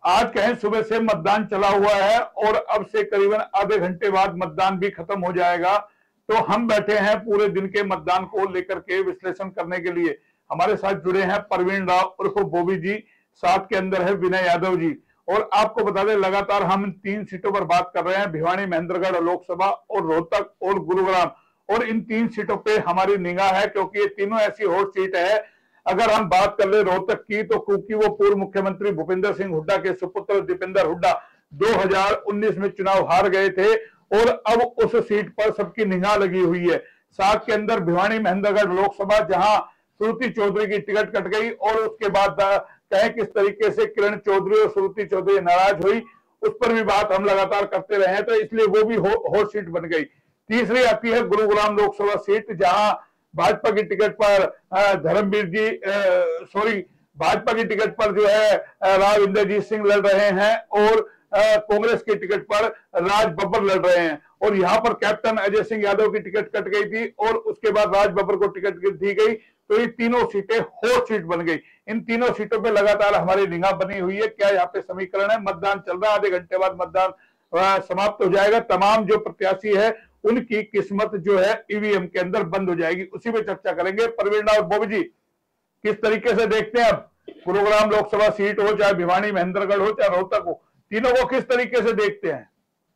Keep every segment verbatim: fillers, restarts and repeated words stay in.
आज कहें सुबह से मतदान चला हुआ है और अब से करीबन आधे घंटे बाद मतदान भी खत्म हो जाएगा। तो हम बैठे हैं पूरे दिन के मतदान को लेकर के विश्लेषण करने के लिए। हमारे साथ जुड़े हैं परवीन राव उर्फ बॉबी जी, साथ के अंदर है विनय यादव जी। और आपको बता दें, लगातार हम तीन सीटों पर बात कर रहे हैं, भिवानी, महेंद्रगढ़ लोकसभा और रोहतक और गुरुग्राम। और इन तीन सीटों पे हमारी निगाह है, क्योंकि ये तीनों ऐसी हॉट सीट है। अगर हम बात कर ले रोहतक की, तो क्योंकि वो पूर्व मुख्यमंत्री भूपेंद्र सिंह हुड्डा के सुपुत्र दीपेंद्र हुड्डा दो हज़ार उन्नीस में चुनाव हार गए थे और अब उस सीट पर सबकी निगाह लगी हुई है। साथ के अंदर भिवानी, महेंद्रगढ़ लोकसभा, जहां श्रुति चौधरी की टिकट कट गई और उसके बाद कहें किस तरीके से किरण चौधरी और श्रुति चौधरी नाराज हुई, उस पर भी बात हम लगातार करते रहे हैं, तो इसलिए वो भी हॉट सीट बन गई। तीसरी आती है गुरुग्राम लोकसभा सीट, जहां भाजपा की टिकट पर धर्मवीर जी सॉरी भाजपा की टिकट पर जो है राव इंद्रजीत सिंह लड़ रहे हैं और कांग्रेस की टिकट पर राज बब्बर लड़ रहे हैं। और यहाँ पर कैप्टन अजय सिंह यादव की टिकट कट गई थी और उसके बाद राज बब्बर को टिकट दी गई, तो ये तीनों सीटें हॉट सीट बन गई। इन तीनों सीटों पे लगातार हमारी निगाह बनी हुई है। क्या यहाँ पे समीकरण है? मतदान चल रहा है, आधे घंटे बाद मतदान समाप्त हो जाएगा। तमाम जो प्रत्याशी है उनकी किस्मत जो है ईवीएम के अंदर बंद हो जाएगी, उसी पे चर्चा करेंगे। परवीन और बॉबी जी, किस तरीके से देखते हैं अब गुरुग्राम लोकसभा सीट हो, चाहे भिवानी, महेंद्रगढ़ हो, चाहे रोहतक हो, तीनों को किस तरीके से देखते हैं?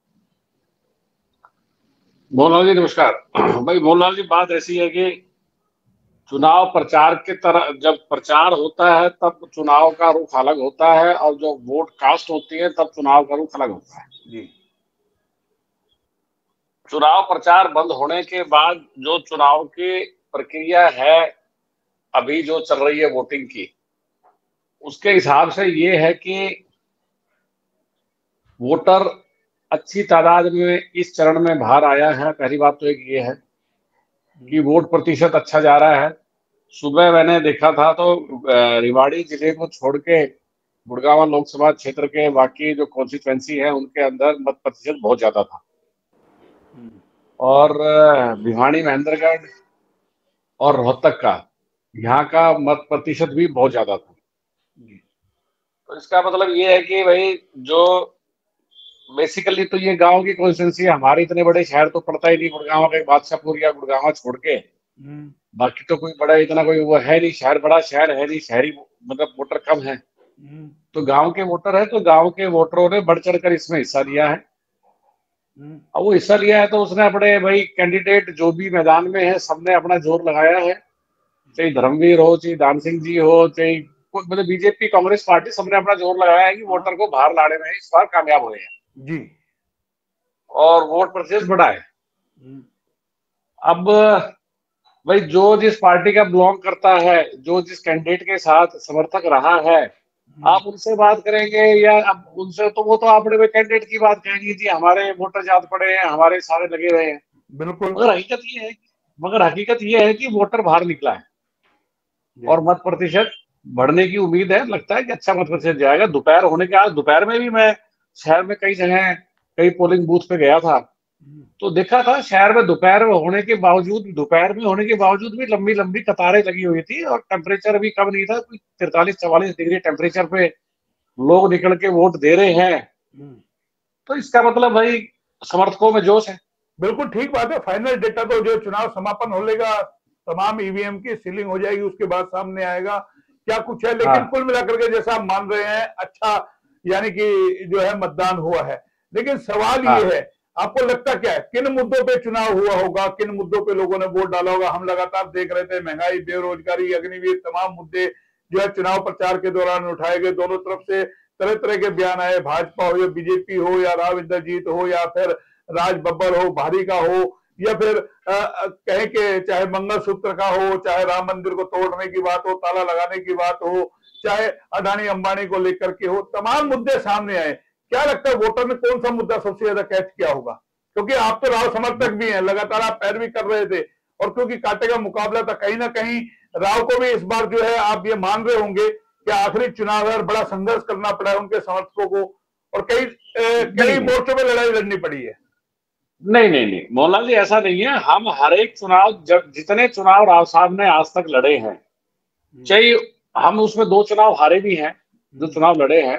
मोहनलाल जी नमस्कार। भाई मोहनलाल जी, बात ऐसी है कि चुनाव प्रचार के तरह जब प्रचार होता है तब चुनाव का रुख अलग होता है, और जो वोट कास्ट होती है तब चुनाव का रुख अलग होता है जी। चुनाव प्रचार बंद होने के बाद जो चुनाव की प्रक्रिया है अभी जो चल रही है वोटिंग की, उसके हिसाब से ये है कि वोटर अच्छी तादाद में इस चरण में बाहर आया है। पहली बात तो एक ये है कि वोट प्रतिशत अच्छा जा रहा है। सुबह मैंने देखा था तो रेवाड़ी जिले को छोड़ के गुड़गांव लोकसभा क्षेत्र के बाकी जो कॉन्स्टिट्यूएंसी है उनके अंदर मत प्रतिशत बहुत ज्यादा था, और भिवानी, महेंद्रगढ़ और रोहतक का यहाँ का मत प्रतिशत भी बहुत ज्यादा था। तो इसका मतलब ये है कि भाई जो बेसिकली तो ये गांव की कॉन्स्टिट्यूएंसी है, हमारे इतने बड़े शहर तो पड़ता ही नहीं, गुड़गांव का बादशाहपुर या गुड़गांव छोड़ के बाकी तो कोई बड़ा इतना कोई वो है नहीं, शहर बड़ा शहर है नहीं, शहरी मतलब वोटर कम है। तो गांव के वोटर है, तो गांव के वोटरों ने बढ़ चढ़कर इसमें हिस्सा लिया है। अब वो हिस्सा लिया है तो उसने अपने भाई कैंडिडेट जो भी मैदान में है सबने अपना जोर लगाया है, चाहे धर्मवीर हो, चाहे दान सिंह जी हो, चाहे मतलब बीजेपी, कांग्रेस पार्टी, सबने अपना जोर लगाया है कि वोटर को बाहर लाने में इस बार कामयाब हुए हैं जी, और वोट प्रतिशत बढ़ा है। अब भाई जो जिस पार्टी का बिलोंग करता है, जो जिस कैंडिडेट के साथ समर्थक रहा है, आप उनसे बात करेंगे या अब उनसे तो वो तो अपने कैंडिडेट की बात कहेंगे जी हमारे वोटर ज्यादा पड़े हैं, हमारे सारे लगे हुए हैं। बिल्कुल। मगर हकीकत ये है मगर हकीकत ये है कि वोटर बाहर निकला है और मत प्रतिशत बढ़ने की उम्मीद है। लगता है कि अच्छा मत प्रतिशत जाएगा। दोपहर होने के आज दोपहर में भी मैं शहर में कई जगह कई पोलिंग बूथ पे गया था तो देखा था शहर में दोपहर में होने के बावजूद दोपहर में होने के बावजूद भी लंबी लंबी कतारें लगी हुई थी और टेम्परेचर भी कम नहीं था, कोई तिरतालीस चवालीस डिग्री टेम्परेचर पे लोग निकल के वोट दे रहे हैं। तो इसका मतलब भाई समर्थकों में जोश है। बिल्कुल ठीक बात है। फाइनल डेटा तो जो चुनाव समापन हो लेगा, तमाम ईवीएम की सीलिंग हो जाएगी, उसके बाद सामने आएगा क्या कुछ है। लेकिन हाँ। कुल मिलाकर के जैसा आप मान रहे हैं, अच्छा यानी कि जो है मतदान हुआ है। लेकिन सवाल हाँ। ये है, आपको लगता क्या है किन मुद्दों पे चुनाव हुआ होगा, किन मुद्दों पे लोगों ने वोट डाला होगा? हम लगातार देख रहे थे महंगाई, बेरोजगारी, अग्निवीर, तमाम मुद्दे जो है चुनाव प्रचार के दौरान उठाए गए। दोनों तरफ से तरह तरह के बयान आए, भाजपा हो या बीजेपी हो या राव इंद्रजीत हो या फिर राज बब्बर हो, भारी का हो, या फिर कहें कि चाहे मंगलसूत्र का हो, चाहे राम मंदिर को तोड़ने की बात हो, ताला लगाने की बात हो, चाहे अडानी अंबानी को लेकर के हो, तमाम मुद्दे सामने आए। क्या लगता है वोटर ने कौन सा मुद्दा सबसे ज्यादा कैच किया होगा? क्योंकि आप तो राव समर्थक भी हैं, लगातार आप पैरवी कर रहे थे, और क्योंकि कांटे का मुकाबला था, कहीं ना कहीं राव को भी इस बार जो है आप ये मान रहे होंगे कि आखिरी चुनाव है, बड़ा संघर्ष करना पड़ा है उनके समर्थकों को और कई कई मोर्चों में लड़ाई लड़नी पड़ी है। नहीं नहीं नहीं मोहनलाल जी, ऐसा नहीं है। हम हर एक चुनाव, जब जितने चुनाव राव साहब ने आज तक लड़े हैं, चाहे हम उसमें दो चुनाव हारे भी हैं जो चुनाव लड़े हैं,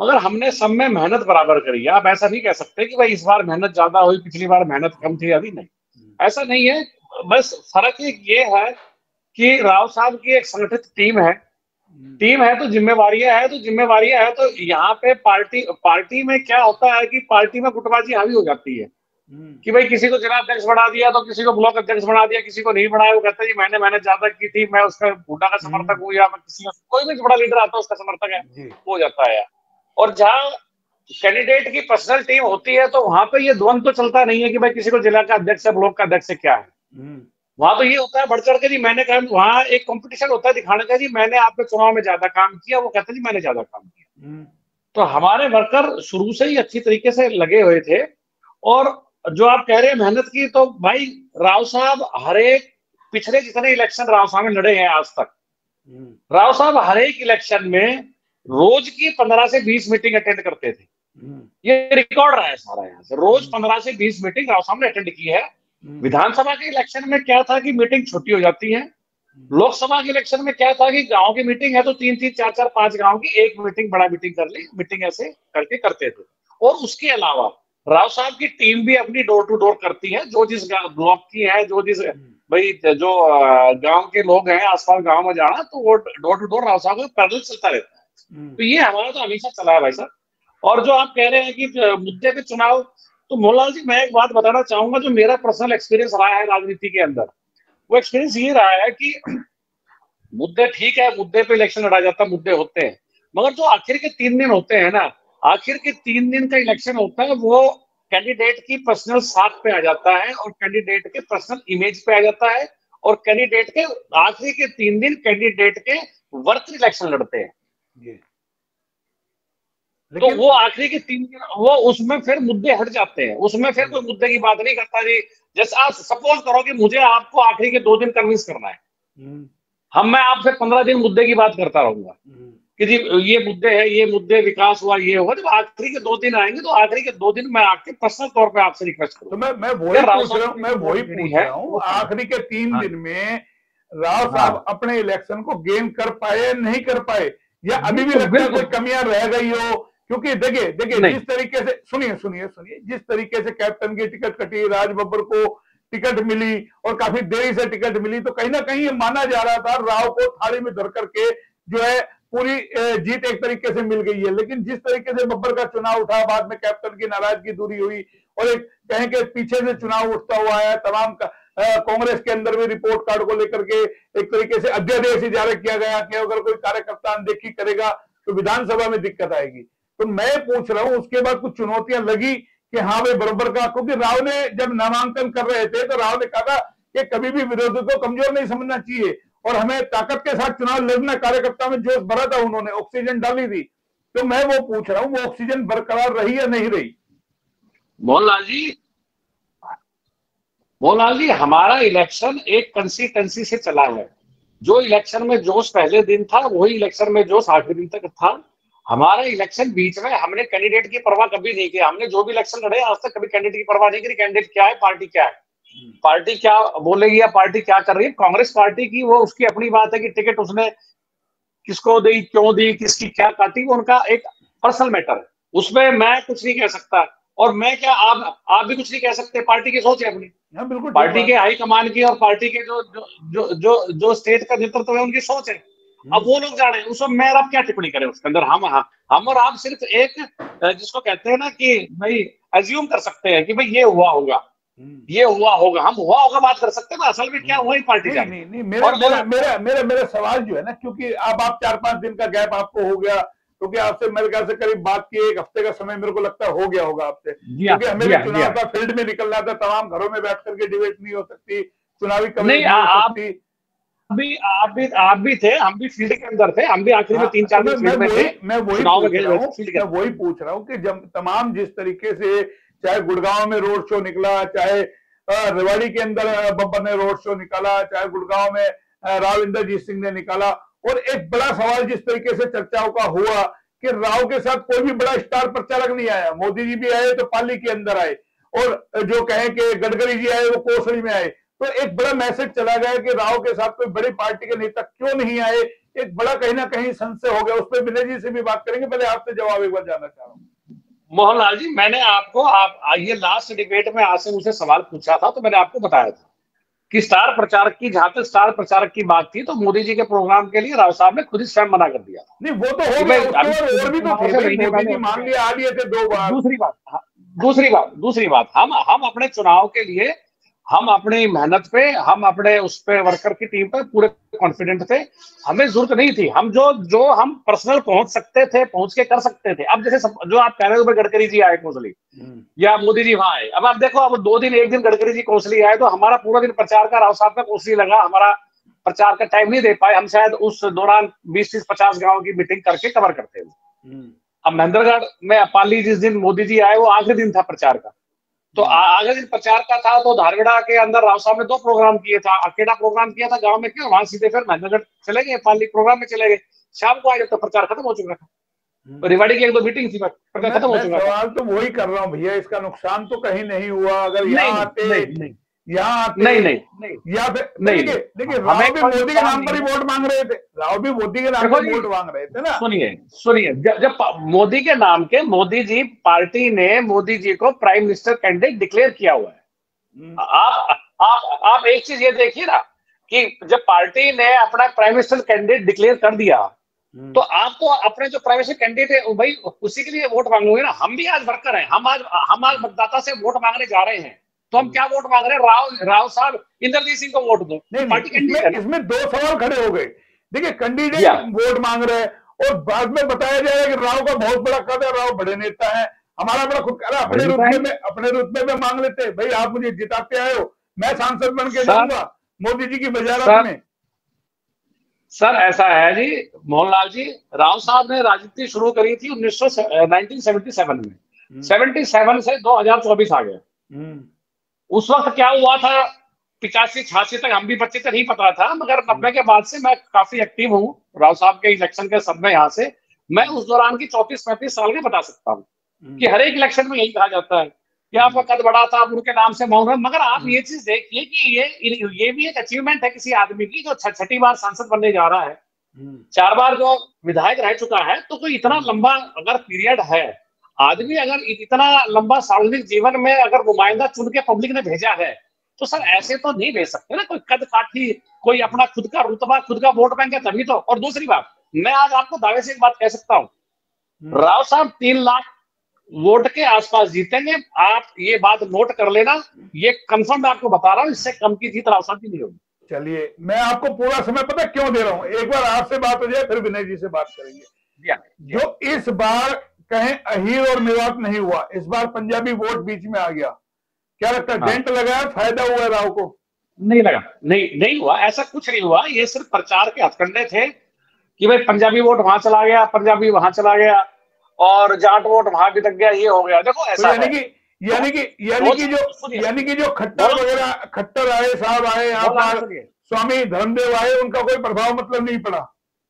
मगर हमने सब में मेहनत बराबर करी है। आप ऐसा नहीं कह सकते कि भाई इस बार मेहनत ज्यादा हुई, पिछली बार मेहनत कम थी, अभी नहीं, ऐसा नहीं है। बस फर्क एक ये है कि राव साहब की एक संगठित टीम है, टीम है तो जिम्मेवारियां है, तो जिम्मेवारियां है तो यहाँ पे पार्टी पार्टी में क्या होता है कि पार्टी में गुटबाजी हावी हो जाती है कि भाई किसी को जिला अध्यक्ष बना दिया तो किसी को ब्लॉक अध्यक्ष बना दिया, किसी को नहीं बनाया, वो कहता है जी मैंने मेहनत ज्यादा की थी, मैं उसका हुड्डा का समर्थक हूँ, या मैं किसी का कोई भी बड़ा लीडर आता है उसका समर्थक है, हो जाता है। और जहाँ कैंडिडेट की पर्सनल टीम होती है तो वहां पे ये द्वंद तो चलता नहीं है कि भाई किसी को जिला का अध्यक्ष है, ब्लॉक का अध्यक्ष है, क्या है। वहां तो ये होता है बढ़ चढ़ के जी मैंने कहा, वहां एक कंपटीशन होता है दिखाने का, जी मैंने आपके चुनाव में ज्यादा काम किया, वो कहते हैं जी मैंने ज्यादा काम किया। तो हमारे वर्कर शुरू से ही अच्छी तरीके से लगे हुए थे। और जो आप कह रहे हैं मेहनत की, तो भाई राव साहब हर एक, पिछले जितने इलेक्शन राव साहब ने लड़े हैं आज तक, राव साहब हर एक इलेक्शन में रोज की पंद्रह से बीस मीटिंग अटेंड करते थे। ये रिकॉर्ड रहा है सारा यहाँ से, रोज पंद्रह से बीस मीटिंग राव साहब ने अटेंड की है। विधानसभा के इलेक्शन में क्या था कि मीटिंग छोटी हो जाती है, लोकसभा के इलेक्शन में क्या था कि गांव की मीटिंग है तो तीन तीन चार चार पांच गांव की एक मीटिंग, बड़ा मीटिंग कर ली, मीटिंग ऐसे करके करते थे। और उसके अलावा राव साहब की टीम भी अपनी डोर टू डोर करती है, जो जिस ब्लॉक की है, जो जिस भाई जो गांव के लोग हैं आसपास गांव में जाना, तो वो डोर टू डोर राव साहब को पैदल चलता रहता है। तो ये हमारा तो हमेशा चला है भाई साहब। और जो आप कह रहे हैं कि मुद्दे पे चुनाव, तो मोहनलाल जी मैं एक बात बताना चाहूंगा, जो मेरा पर्सनल एक्सपीरियंस रहा है राजनीति के अंदर, वो एक्सपीरियंस ये रहा है कि मुद्दे ठीक है, मुद्दे पे इलेक्शन लड़ा जाता है, मुद्दे होते हैं, मगर जो आखिर के तीन दिन होते हैं ना, आखिर के तीन दिन का इलेक्शन होता है, वो कैंडिडेट की पर्सनल साख पे आ जाता है और कैंडिडेट के पर्सनल इमेज पे आ जाता है। और कैंडिडेट के आखिरी के तीन दिन कैंडिडेट के वर्कर इलेक्शन लड़ते हैं, तो वो आखिरी के तीन दिन वो उसमें फिर मुद्दे हट जाते हैं, उसमें फिर कोई मुद्दे की बात नहीं करता जी। जैसे आप सपोज करो कि मुझे आपको आखिरी के दो दिन कन्विंस करना है, हम मैं आपसे पंद्रह दिन मुद्दे की बात करता रहूंगा कि जी ये मुद्दे है, ये मुद्दे, विकास हुआ, ये हुआ, जब आखिरी के दो दिन आएंगे तो आखिरी के दो दिन मैं आपके पर्सनल तौर पे आपसे रिक्वेस्ट करूँ। तो मैं मैं वही पूछ रहा हूँ मैं वही पूछ रहा हूँ आखिरी के तीन दिन में राव साहब अपने इलेक्शन को गेन कर पाए, नहीं कर पाए, या अभी भी लगता है कोई कमियां रह गई हो? क्योंकि देखिए देखिए जिस तरीके से, सुनिए सुनिए सुनिए जिस तरीके से कैप्टन की टिकट कटी, राज बब्बर को टिकट मिली और काफी देरी से टिकट मिली, तो कहीं ना कहीं ये माना जा रहा था राव को थाली में धर करके जो है पूरी जीत एक तरीके से मिल गई है। लेकिन जिस तरीके से बब्बर का चुनाव उठा, बाद में कैप्टन की नाराजगी दूरी हुई और एक कहें कि पीछे से चुनाव उठता हुआ है, तमाम कांग्रेस के अंदर भी रिपोर्ट कार्ड को लेकर के एक तरीके से अध्यादेश जारी किया गया कि अगर कोई कार्यकर्ता अनदेखी करेगा तो विधानसभा में दिक्कत आएगी। तो मैं पूछ रहा हूं उसके बाद कुछ चुनौतियां लगी कि हाँ भाई बराबर का, क्योंकि राव ने जब नामांकन कर रहे थे तो राव ने कहा था कि कभी भी विरोधी को कमजोर नहीं समझना चाहिए और हमें ताकत के साथ चुनाव लड़ना, कार्यकर्ता में जोश भरा था, उन्होंने ऑक्सीजन डाली थी। तो मैं वो पूछ रहा हूं वो ऑक्सीजन बरकरार रही या नहीं रही? मोहनलाल जी मोहनलाल जी हमारा इलेक्शन एक कंसिस्टेंसी से चला है। जो इलेक्शन में जोश पहले दिन था वही इलेक्शन में जोश आखिरी दिन तक था। हमारा इलेक्शन बीच में हमने कैंडिडेट की परवाह कभी नहीं की। हमने जो भी इलेक्शन लड़े आज तक कभी कैंडिडेट की परवाह नहीं की। कैंडिडेट क्या है, पार्टी क्या है, पार्टी क्या बोलेगी या पार्टी क्या कर रही है। कांग्रेस पार्टी की वो उसकी अपनी बात है कि टिकट उसने किसको दी, क्यों दी, किसकी क्या काटी, वो उनका एक पर्सनल मैटर है, उसमें मैं कुछ नहीं कह सकता। और मैं क्या, आप आप भी कुछ नहीं कह सकते। पार्टी की सोच है अपनी, बिल्कुल पार्टी के हाईकमान की और पार्टी के जो जो जो जो, जो स्टेट का नेतृत्व है उनकी सोच है। अब वो लोग जाने, उसमें मैं और आप क्या टिप्पणी करें उसके अंदर। हम हम और आप सिर्फ एक जिसको कहते हैं ना कि भाई एज्यूम कर सकते हैं कि भाई ये हुआ होगा, ये हुआ होगा, हम हुआ होगा बात कर सकते हैं, असल में क्या हुआ ही पार्टी नहीं, नहीं, नहीं, मेरा, मेरा, मेरा, मेरा, मेरा सवाल जो है ना, क्योंकि अब आप चार पांच दिन का गैप आपको हो गया, क्योंकि आपसे मेरे ख्याल से करीब बात की एक हफ्ते का समय मेरे को लगता है हो गया होगा आपसे, क्योंकि हमें भी चुनाव का फील्ड में निकलना था, तमाम घरों में बैठ करके डिबेट नहीं हो सकती, चुनावी कवरेज नहीं हो सकती। अभी आप भी आप भी थे, हम भी फील्ड के अंदर थे, हम भी आखिरी में तीन चार दिन फील्ड में थे। मैं वही पूछ रहा हूँ मैं वही पूछ रहा हूँ कि जब तमाम जिस तरीके से चाहे गुड़गांव में रोड शो निकला, चाहे रेवाड़ी के अंदर बब्बर ने रोड शो निकाला, चाहे गुड़गांव में राव इंद्रजीत सिंह ने निकाला, और एक बड़ा सवाल जिस तरीके से चर्चाओं का हुआ कि राव के साथ कोई भी बड़ा स्टार प्रचारक नहीं आया। मोदी जी भी आए तो पाली के अंदर आए, और जो कहें कि गडकरी जी आए वो कोसड़ी में आए। तो एक बड़ा मैसेज चला गया कि राव के साथ कोई बड़ी पार्टी के नेता क्यों नहीं आए, एक बड़ा कहीं ना कहीं संशय हो गया। उस पर विनय जी से भी बात करेंगे, पहले आपसे जवाब एक बार जानना चाह रहा हूँ। मोहनलाल जी, मैंने आपको आप ये लास्ट डिबेट में आपसे मुझसे सवाल पूछा था, तो मैंने आपको बताया था कि स्टार प्रचारक की, जहां तक स्टार प्रचारक की बात थी, तो मोदी जी के प्रोग्राम के लिए राव साहब ने खुद ही स्वयं मना कर दिया। नहीं वो तो हो गया, उसके बाद और भी तो थे भाई, मोदी जी मान लिया, आ लिए थे दो बार। दूसरी बात दूसरी बात दूसरी बात हम हम अपने चुनाव के लिए, हम अपनी मेहनत पे, हम अपने उस पे वर्कर की टीम पे पूरे कॉन्फिडेंट थे। हमें जरूरत नहीं थी, हम जो जो हम पर्सनल पहुंच सकते थे, पहुंच के कर सकते थे। अब जैसे सब, जो आप कह रहे हो गडकरी जी आए कोसली या मोदी जी वहां आए, अब आप देखो, अब दो दिन, एक दिन गडकरी जी कोसली आए तो हमारा पूरा दिन प्रचार का राव साहब का कोसली लगा, हमारा प्रचार का टाइम नहीं दे पाए हम। शायद उस दौरान बीस तीस पचास गाँव की मीटिंग करके कवर करते हुए। अब महेंद्रगढ़ में अपाली जिस दिन मोदी जी आए, वो आखिरी दिन था प्रचार का, तो आगे दिन प्रचार का था, तो धारगढ़ा के अंदर राव साहब ने दो प्रोग्राम किए था, अकेला प्रोग्राम किया था गांव में, क्यों वहां सीधे फिर महेंद्रगढ़ चले गए, पाली प्रोग्राम में चले गए। शाम को आए जब तो प्रचार खत्म हो चुका था, तो रिवाड़ी की एक दो मीटिंग थी, प्रचार खत्म हो चुका था। सवाल तो वही कर रहा हूँ भैया, इसका नुकसान तो कहीं नहीं हुआ अगर यहाँ आते, नहीं नहीं यहाँ आते, नहीं नहीं या फिर देखिए देखिए राव भी मोदी के नाम पर ही वोट मांग रहे थे, राव भी मोदी के नाम पर वोट मांग रहे थे ना। सुनिए सुनिए जब मोदी के नाम के, मोदी जी पार्टी ने मोदी जी को प्राइम मिनिस्टर कैंडिडेट डिक्लेयर किया हुआ है। आप आप आप एक चीज ये देखिए ना कि जब पार्टी ने अपना प्राइम मिनिस्टर कैंडिडेट डिक्लेयर कर दिया, तो आपको अपने जो प्राइम मिनिस्टर कैंडिडेट है भाई, उसी के लिए वोट मांगोगे ना। हम भी आज वर्कर हैं, हम आज हम आज मतदाता से वोट मांगने जा रहे हैं, तो हम क्या वोट मांग रहे हैं? राव राव साहब, इंद्रजीत सिंह को वोट दो। नहीं, पार्टी कैंडिडेट है। इसमें दो सवाल खड़े हो गए। देखिए कैंडिडेट वोट मांग रहे हैं और बाद में बताया जाएगा कि राव का बहुत बड़ा कद है, राव बड़े नेता है, हमारा बड़ा खुद करा, अपने रुतबे में अपने रुतबे में मांग लेते हैं। भाई आप मुझे जिताते आए हो, मैं सांसद बन के जाऊंगा मोदी जी की वजारत में। सर ऐसा है जी मोहनलाल जी, राव साहब ने राजनीति शुरू करी थी उन्नीस सौ नाइनटीन सेवेंटी सेवन में, सतहत्तर से दो हज़ार चौबीस आ गया। उस वक्त क्या हुआ था, पिचासी छियासी तक हम भी बच्चे थे, नहीं पता था, मगर नब्बे के बाद से मैं काफी एक्टिव हूँ राव साहब के इलेक्शन के सब में। यहाँ से मैं उस दौरान की चौंतीस पैंतीस साल के बता सकता हूँ कि हर एक इलेक्शन में यही कहा जाता है कि आपका कद बड़ा था, आप उनके नाम से मांग रहे हैं। मगर आप ये चीज देखिए कि ये ये भी एक अचीवमेंट है किसी आदमी की, जो छठी बार सांसद बनने जा रहा है, चार बार जो विधायक रह चुका है। तो कोई इतना लंबा अगर पीरियड है, आदमी अगर इतना लंबा सार्वजनिक जीवन में अगर नुमाइंदा चुन के पब्लिक ने भेजा है, तो सर ऐसे तो नहीं भेज सकते ना कोई कद काठी, कोई अपना खुद का रुतबा, खुद का वोट बैंक है तभी तो। और दूसरी बात, मैं आज आपको दावे से एक बात कह सकता हूँ, राव साहब तीन लाख वोट के आसपास जीतेंगे। आप ये बात नोट कर लेना, ये कंफर्म मैं आपको बता रहा हूँ, इससे कम की जीत राव साहब की नहीं होगी। चलिए मैं आपको पूरा समय पता क्यों दे रहा हूँ, एक बार आपसे बात हो जाए फिर विनय जी से बात करेंगे। जो इस बार कहें अहीर और मेवात नहीं हुआ, इस बार पंजाबी वोट बीच में आ गया, क्या लगता है डेंट लगाया, फायदा हुआ राव को? नहीं लगा, नहीं नहीं हुआ, ऐसा कुछ नहीं हुआ। ये सिर्फ प्रचार के हथकंडे थे कि भाई पंजाबी वोट वहां चला गया, पंजाबी वहां चला गया और जाट वोट वहां भी तक गया, ये हो गया। देखो ऐसा यानी कि यानी कि यानी कि जो यानी कि जो खट्टर वगैरह खट्टर आए साहब आए यहाँ पर, स्वामी धर्मदेव आए, उनका कोई प्रभाव मतलब नहीं पड़ा।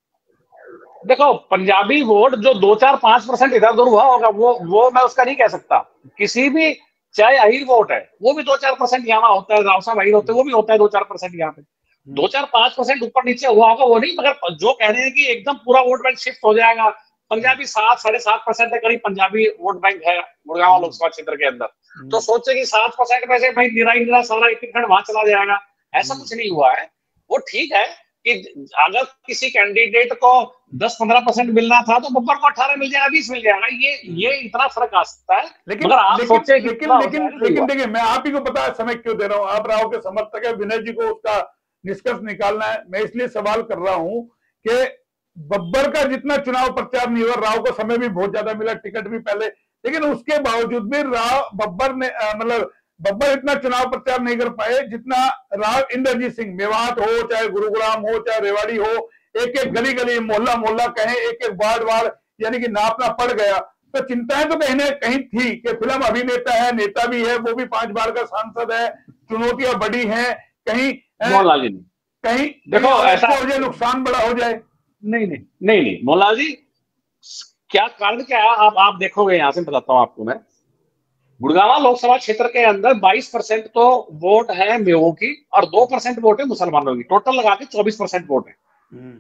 देखो पंजाबी वोट जो दो चार पांच परसेंट इधर उधर हुआ होगा, वो वो मैं उसका नहीं कह सकता। किसी भी, चाहे अहीर वोट है वो भी दो चार परसेंट यहाँ होता है, राव साहब अहीर होते हैं वो भी होता है दो चार परसेंट यहाँ पे, दो चार पांच परसेंट ऊपर नीचे हुआ होगा वो नहीं। मगर जो कह रहे हैं कि एकदम पूरा वोट बैंक शिफ्ट हो जाएगा, पंजाबी सात साढ़े सात परसेंट के करीब पंजाबी वोट बैंक है गुड़गांव लोकसभा क्षेत्र के अंदर, तो सोचे कि सात परसेंट में से भाई निरा निरा सारा एक खंड वहां चला जाएगा, ऐसा कुछ नहीं हुआ है। वो ठीक है कि अगर किसी कैंडिडेट को दस पंद्रह परसेंट मिलना था तो बब्बर को अठारह मिल जाएगा, बीस मिल जाएगा, ये ये इतना फर्क आ सकता है। लेकिन मगर आप लेकिन, सोचे लेकिन लेकिन लेकिन देखिए मैं आप ही को पता है समय क्यों दे रहा हूँ, आप राव के समर्थक है, विनय जी को उसका निष्कर्ष निकालना है। मैं इसलिए सवाल कर रहा हूँ कि बब्बर का जितना चुनाव प्रचार नहीं हुआ, राव को समय भी बहुत ज्यादा मिला, टिकट भी पहले, लेकिन उसके बावजूद भी राव बब्बर ने मतलब बब्बर इतना चुनाव प्रचार नहीं कर पाए जितना राव इंद्रजीत सिंह, मेवात हो चाहे गुरुग्राम हो चाहे रेवाड़ी हो, एक एक गली गली मोहल्ला मोहल्ला कहें, एक एक वार्ड वार्ड, यानी कि नापना पड़ गया। तो चिंताएं तो कहीं ना कहीं थी कि फिल्म अभिनेता है, नेता भी है, वो भी पांच बार का सांसद है, चुनौतियां बड़ी हैं, कहीं कहीं देखो ऐसा हो जाए, नुकसान बड़ा हो जाए। नहीं नहीं नहीं नहीं मोहनलाल जी, क्या कारण क्या है आप आप देखोगे, यहां से बताता हूं आपको मैं। गुड़गांव लोकसभा क्षेत्र के अंदर बाईस परसेंट तो वोट है मेवों की और दो परसेंट वोट है मुसलमानों की, टोटल लगा के चौबीस परसेंट वोट है।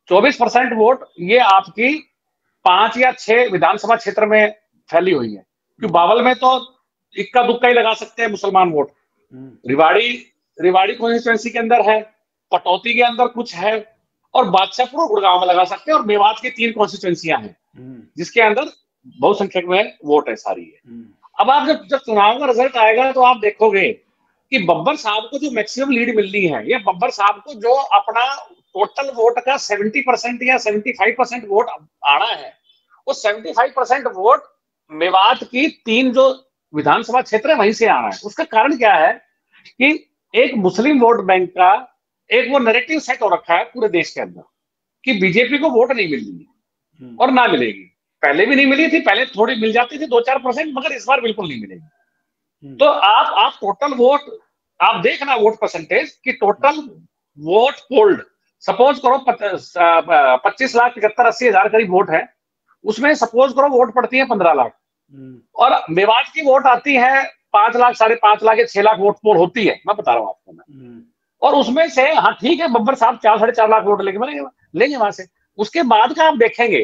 चौबीस परसेंट वोट ये आपकी पांच या छह विधानसभा क्षेत्र में फैली हुई है, क्योंकि बावल में तो इक्का दुक्का ही लगा सकते हैं मुसलमान वोट। रिवाड़ी रिवाड़ी कॉन्स्टिट्यूएंसी के अंदर है, पटौती के अंदर कुछ है, और बादशाहपुर और गुड़गांव में लगा सकते हैं, और मेवात की तीन कॉन्स्टिट्यूएंसियां हैं जिसके अंदर बहुसंख्यक में वोट है सारी है। अब आप जब जब चुनाव का रिजल्ट आएगा तो आप देखोगे कि बब्बर साहब को जो मैक्सिमम लीड मिलनी है, ये बब्बर साहब को जो अपना टोटल वोट का सत्तर परसेंट या पचहत्तर परसेंट वोट आना है, वो पचहत्तर परसेंट वोट मेवात की तीन जो विधानसभा क्षेत्र है वहीं से आना है। उसका कारण क्या है कि एक मुस्लिम वोट बैंक का एक वो नैरेटिव सेट हो रखा है पूरे देश के अंदर कि बीजेपी को वोट नहीं मिल रही और ना मिलेगी। पहले भी नहीं मिली थी, पहले थोड़ी मिल जाती थी दो चार परसेंट, मगर इस बार बिल्कुल नहीं मिलेगी। तो आप आप टोटल वोट आप देखना, वोट परसेंटेज कि टोटल वोट पोल्ड, सपोज करो पच्चीस लाख इकहत्तर अस्सी हजार करीब वोट है, उसमें सपोज करो वोट पड़ती है पंद्रह लाख, और मेवात की वोट आती है पांच लाख साढ़े पांच लाख या छह लाख वोट पोल होती है, मैं बता रहा हूँ आपको मैं। और उसमें से हाँ ठीक है, बब्बर साहब चार साढ़े चार लाख वोट लेके बनेंगे लेंगे वहां से। उसके बाद का आप देखेंगे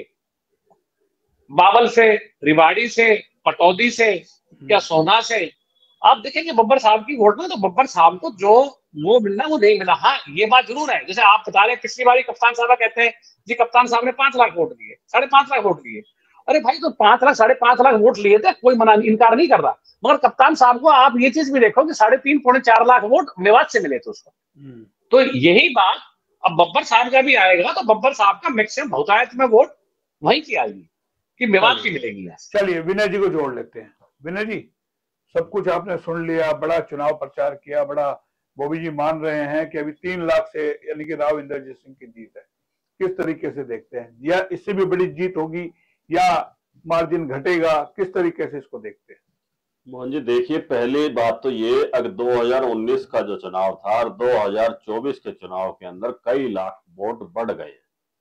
बावल से, रिवाड़ी से, पटौदी से या सोना से, आप देखेंगे बब्बर साहब की वोट में तो बब्बर साहब को जो वो मिलना वो नहीं मिला। हाँ ये बात जरूर है, जैसे आप बता रहे पिछली बार कप्तान साहब कहते हैं जी कप्तान साहब ने पांच लाख वोट दिए, साढ़े पांच लाख वोट दिए। अरे भाई तो पांच लाख साढ़े पांच लाख वोट लिए थे, कोई मना इनकार नहीं कर रहा, मगर कप्तान साहब को आप ये चीज भी देखो कि साढ़े तीन पौने चार लाख वोट मेवात से मिले थे उसको। तो यही बात अब बब्बर साहब का भी आएगा, तो बब्बर साहब का मैक्सिमम बहुतायत में वोट वहीं की आएगी कि मेवात की मिलेगी। चलिए विनय जी को जोड़ लेते हैं। विनय जी, सब कुछ आपने सुन लिया, बड़ा चुनाव प्रचार किया, बड़ा बॉबी जी मान रहे हैं कि अभी तीन लाख से यानी कि राव इंद्रजीत सिंह की जीत है, किस तरीके से देखते हैं, या इससे भी बड़ी जीत होगी या मार्जिन घटेगा, किस तरीके से इसको देखते हैं? मोहन जी देखिए, पहली बात तो ये, अगर दो हज़ार उन्नीस का जो चुनाव था और दो हज़ार चौबीस के चुनाव के अंदर कई लाख वोट बढ़ गए।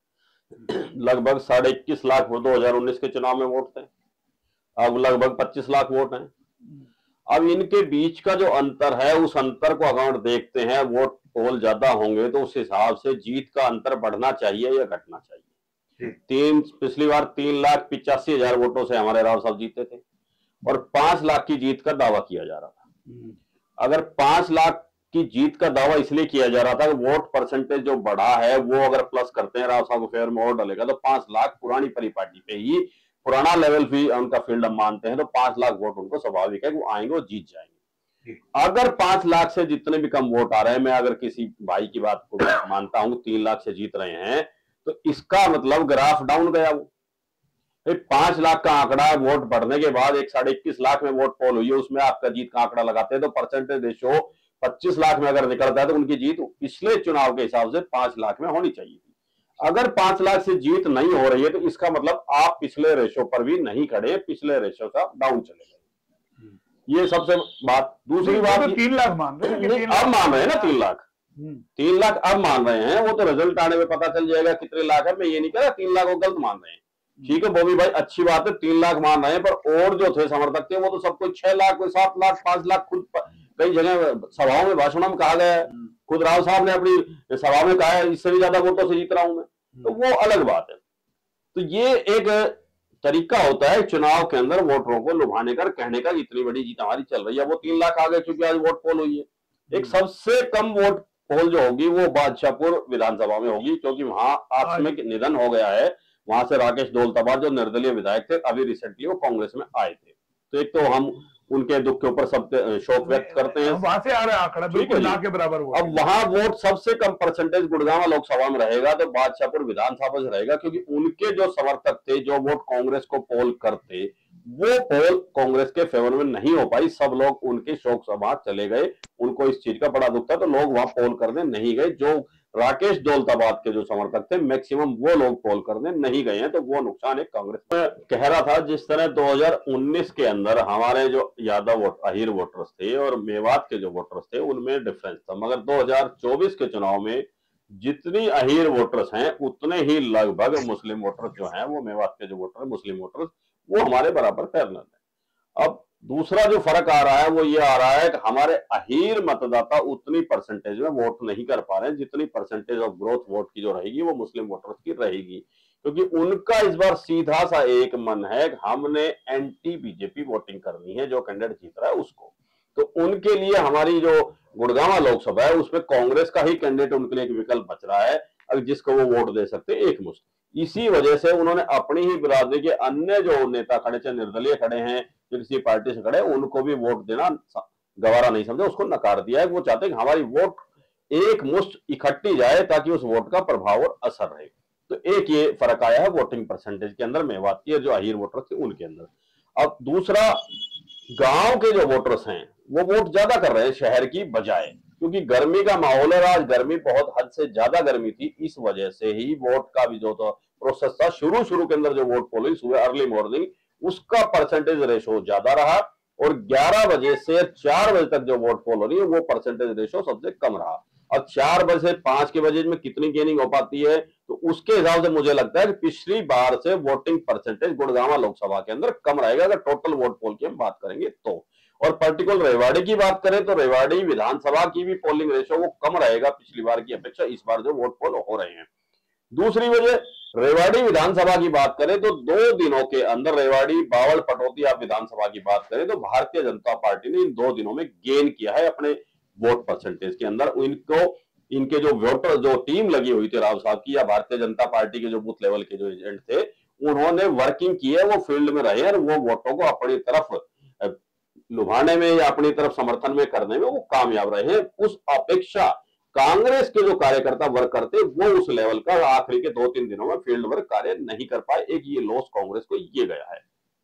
लगभग साढ़े इक्कीस लाख वो दो हज़ार उन्नीस के चुनाव में वोट थे, अब लगभग पच्चीस लाख वोट हैं। अब इनके बीच का जो अंतर है, उस अंतर को अगर देखते हैं, वोट पोल ज्यादा होंगे तो उस हिसाब से जीत का अंतर बढ़ना चाहिए या घटना चाहिए। तीन पिछली बार तीन लाख पिचासी हजार वोटों से हमारे राव साहब जीते थे और पांच लाख की जीत का दावा किया जा रहा था। अगर पांच लाख की जीत का दावा इसलिए किया जा रहा था कि वोट परसेंटेज जो बढ़ा है वो अगर प्लस करते हैं, राव साहब को फेयर में वोट डालेगा तो पांच लाख पुरानी परिपाटी पे ही, पुराना लेवल भी उनका फील्ड हम मानते हैं, तो पांच लाख वोट उनको स्वाभाविक है वो आएंगे, वो जीत जाएंगे। अगर पांच लाख से जितने भी कम वोट आ रहे हैं, मैं अगर किसी भाई की बात को मानता हूं तीन लाख से जीत रहे हैं, तो इसका मतलब ग्राफ डाउन गया। वो पांच लाख का आंकड़ा वोट बढ़ने के बाद एक साढ़े इक्कीस लाख में वोट पोल हुई है, उसमें आपका जीत का आंकड़ा लगाते हैं तो परसेंटेज रेशो पच्चीस लाख में अगर निकलता है तो उनकी जीत पिछले चुनाव के हिसाब से पांच लाख में होनी चाहिए थी। अगर पांच लाख से जीत नहीं हो रही है तो इसका मतलब आप पिछले रेशो पर भी नहीं खड़े, पिछले रेशो का डाउन चले गए। ये सबसे बात। दूसरी बात, तो तीन लाख मान रहे हैं, अब मान रहे हैं ना तीन लाख तीन लाख अब मान रहे हैं, वो तो रिजल्ट आने में पता चल जाएगा कितने लाख है। मैं ये नहीं कह रहा तीन लाख को गलत मान रहे हैं, ठीक है बॉबी भाई अच्छी बात है, तीन लाख मान रहे हैं, पर और जो थे समर्थक थे वो तो सब कोई छह लाख कोई सात लाख पांच लाख, खुद कई जगह सभाओं में भाषणों में कहा गया है, खुद राव साहब ने अपनी सभा में कहा है इससे भी ज्यादा वोटों से जीत रहा हूं मैं, तो वो अलग बात है। तो ये एक तरीका होता है चुनाव के अंदर वोटरों को लुभाने का, कहने का इतनी बड़ी जीत हमारी चल रही है, वो तीन लाख आ गए क्योंकि आज वोट पोल हुई है। एक सबसे कम वोट पोल जो होगी वो बादशाहपुर विधानसभा में होगी, क्योंकि वहां आकस्मिक निधन हो गया है, वहां से राकेश दौलताबाद जो निर्दलीय विधायक थे अभी रिसेंटली वो कांग्रेस में आए थे, तो एक तो हम उनके दुख के ऊपर सब शोक व्यक्त करते हैं, वहां से आ रहा है आंकड़ा बिल्कुल ना के बराबर हुआ। अब वहां वोट सबसे कम परसेंटेज गुड़गांव लोकसभा में रहेगा तो बादशाहपुर विधानसभा से रहेगा, क्योंकि उनके जो समर्थक थे जो वोट कांग्रेस को पोल करते वो पोल कांग्रेस के फेवर में नहीं हो पाई, सब लोग उनके शोक सभा चले गए, उनको इस चीज का बड़ा दुख था तो लोग वहां पोल करने नहीं गए। जो राकेश दौलताबाद के जो समर्थक थे मैक्सिमम वो लोग पोल करने नहीं गए हैं, तो वो नुकसान एक कांग्रेस में कह रहा था। जिस तरह दो हज़ार उन्नीस के अंदर हमारे जो यादव वोट अहीर वोटर्स थे और मेवात के जो वोटर्स थे उनमें डिफरेंस था, मगर दो हज़ार चौबीस के चुनाव में जितनी अहीर वोटर्स हैं उतने ही लगभग मुस्लिम वोटर्स जो हैं, वो मेवात के जो वोटर मुस्लिम वोटर्स वो हमारे बराबर पैरेलल है। अब दूसरा जो फर्क आ रहा है वो ये आ रहा है कि हमारे अहीर मतदाता उतनी परसेंटेज में वोट नहीं कर पा रहे हैं जितनी परसेंटेज ऑफ ग्रोथ वोट की जो रहेगी वो मुस्लिम वोटर्स की रहेगी, क्योंकि उनका इस बार सीधा सा एक मन है कि हमने एंटी बीजेपी वोटिंग करनी है, जो कैंडिडेट जीत रहा है उसको। तो उनके लिए हमारी जो गुड़गांव लोकसभा है उसमें कांग्रेस का ही कैंडिडेट उनके लिए एक विकल्प बच रहा है, अब जिसको वो वोट दे सकते एक मुश्त। इसी वजह से उन्होंने अपनी ही बिरादरी के अन्य जो नेता खड़े, चाहे निर्दलीय खड़े हैं, जो किसी पार्टी से खड़े, उनको भी वोट देना गवारा नहीं समझा, उसको नकार दिया है। वो चाहते हैं कि हमारी वोट एक मुश्त इकट्ठी जाए ताकि उस वोट का प्रभाव और असर रहे। तो एक ये फर्क आया है वोटिंग परसेंटेज के अंदर मेवात की, जो अहीर वोटर थे उनके अंदर। अब दूसरा, गांव के जो वोटर्स हैं वो वोट ज्यादा कर रहे हैं शहर की बजाय, क्योंकि गर्मी का माहौल है, आज गर्मी बहुत हद से ज्यादा गर्मी थी, इस वजह से ही वोट का भी जो तो प्रोसेस था शुरू शुरू के अंदर, जो वोट पोलिंग सुबह अर्ली मॉर्निंग, उसका परसेंटेज रेशो ज्यादा रहा, और ग्यारह बजे से चार बजे तक जो वोट पोल हो रही है वो परसेंटेज रेशो सबसे कम रहा। अब चार बजे से पांच के बजे में कितनी गेनिंग हो पाती है, तो उसके हिसाब से मुझे लगता है कि पिछली बार से वोटिंग परसेंटेज गुड़गांव लोकसभा के अंदर कम रहेगा, अगर टोटल वोट पोल की हम बात करेंगे तो। और पर्टिकुलर रेवाड़ी की बात करें तो रेवाड़ी विधानसभा की भी पोलिंग रेशो वो कम रहेगा पिछली बार की अपेक्षा, इस बार जो वोट पोल हो रहे हैं। दूसरी वजह, रेवाड़ी विधानसभा की बात करें तो दो दिनों के अंदर रेवाड़ी बावल पटौदी आप विधानसभा की बात करें तो भारतीय जनता पार्टी ने इन दो दिनों में गेन किया है अपने वोट परसेंटेज के अंदर। इनको इनके जो वोटर, जो टीम लगी हुई थी राव साहब की या भारतीय जनता पार्टी के जो बूथ लेवल के जो एजेंट थे, उन्होंने वर्किंग की है, वो फील्ड में रहे और वो वोटों को अपनी तरफ लुभाने में या अपनी तरफ समर्थन में करने में वो कामयाब रहे हैं। उस अपेक्षा कांग्रेस के जो कार्यकर्ता वर्क करते वो उस लेवल का आखिरी के दो तीन दिनों में फील्ड वर्क कार्य नहीं कर पाए, एक ये लॉस कांग्रेस को ये गया है।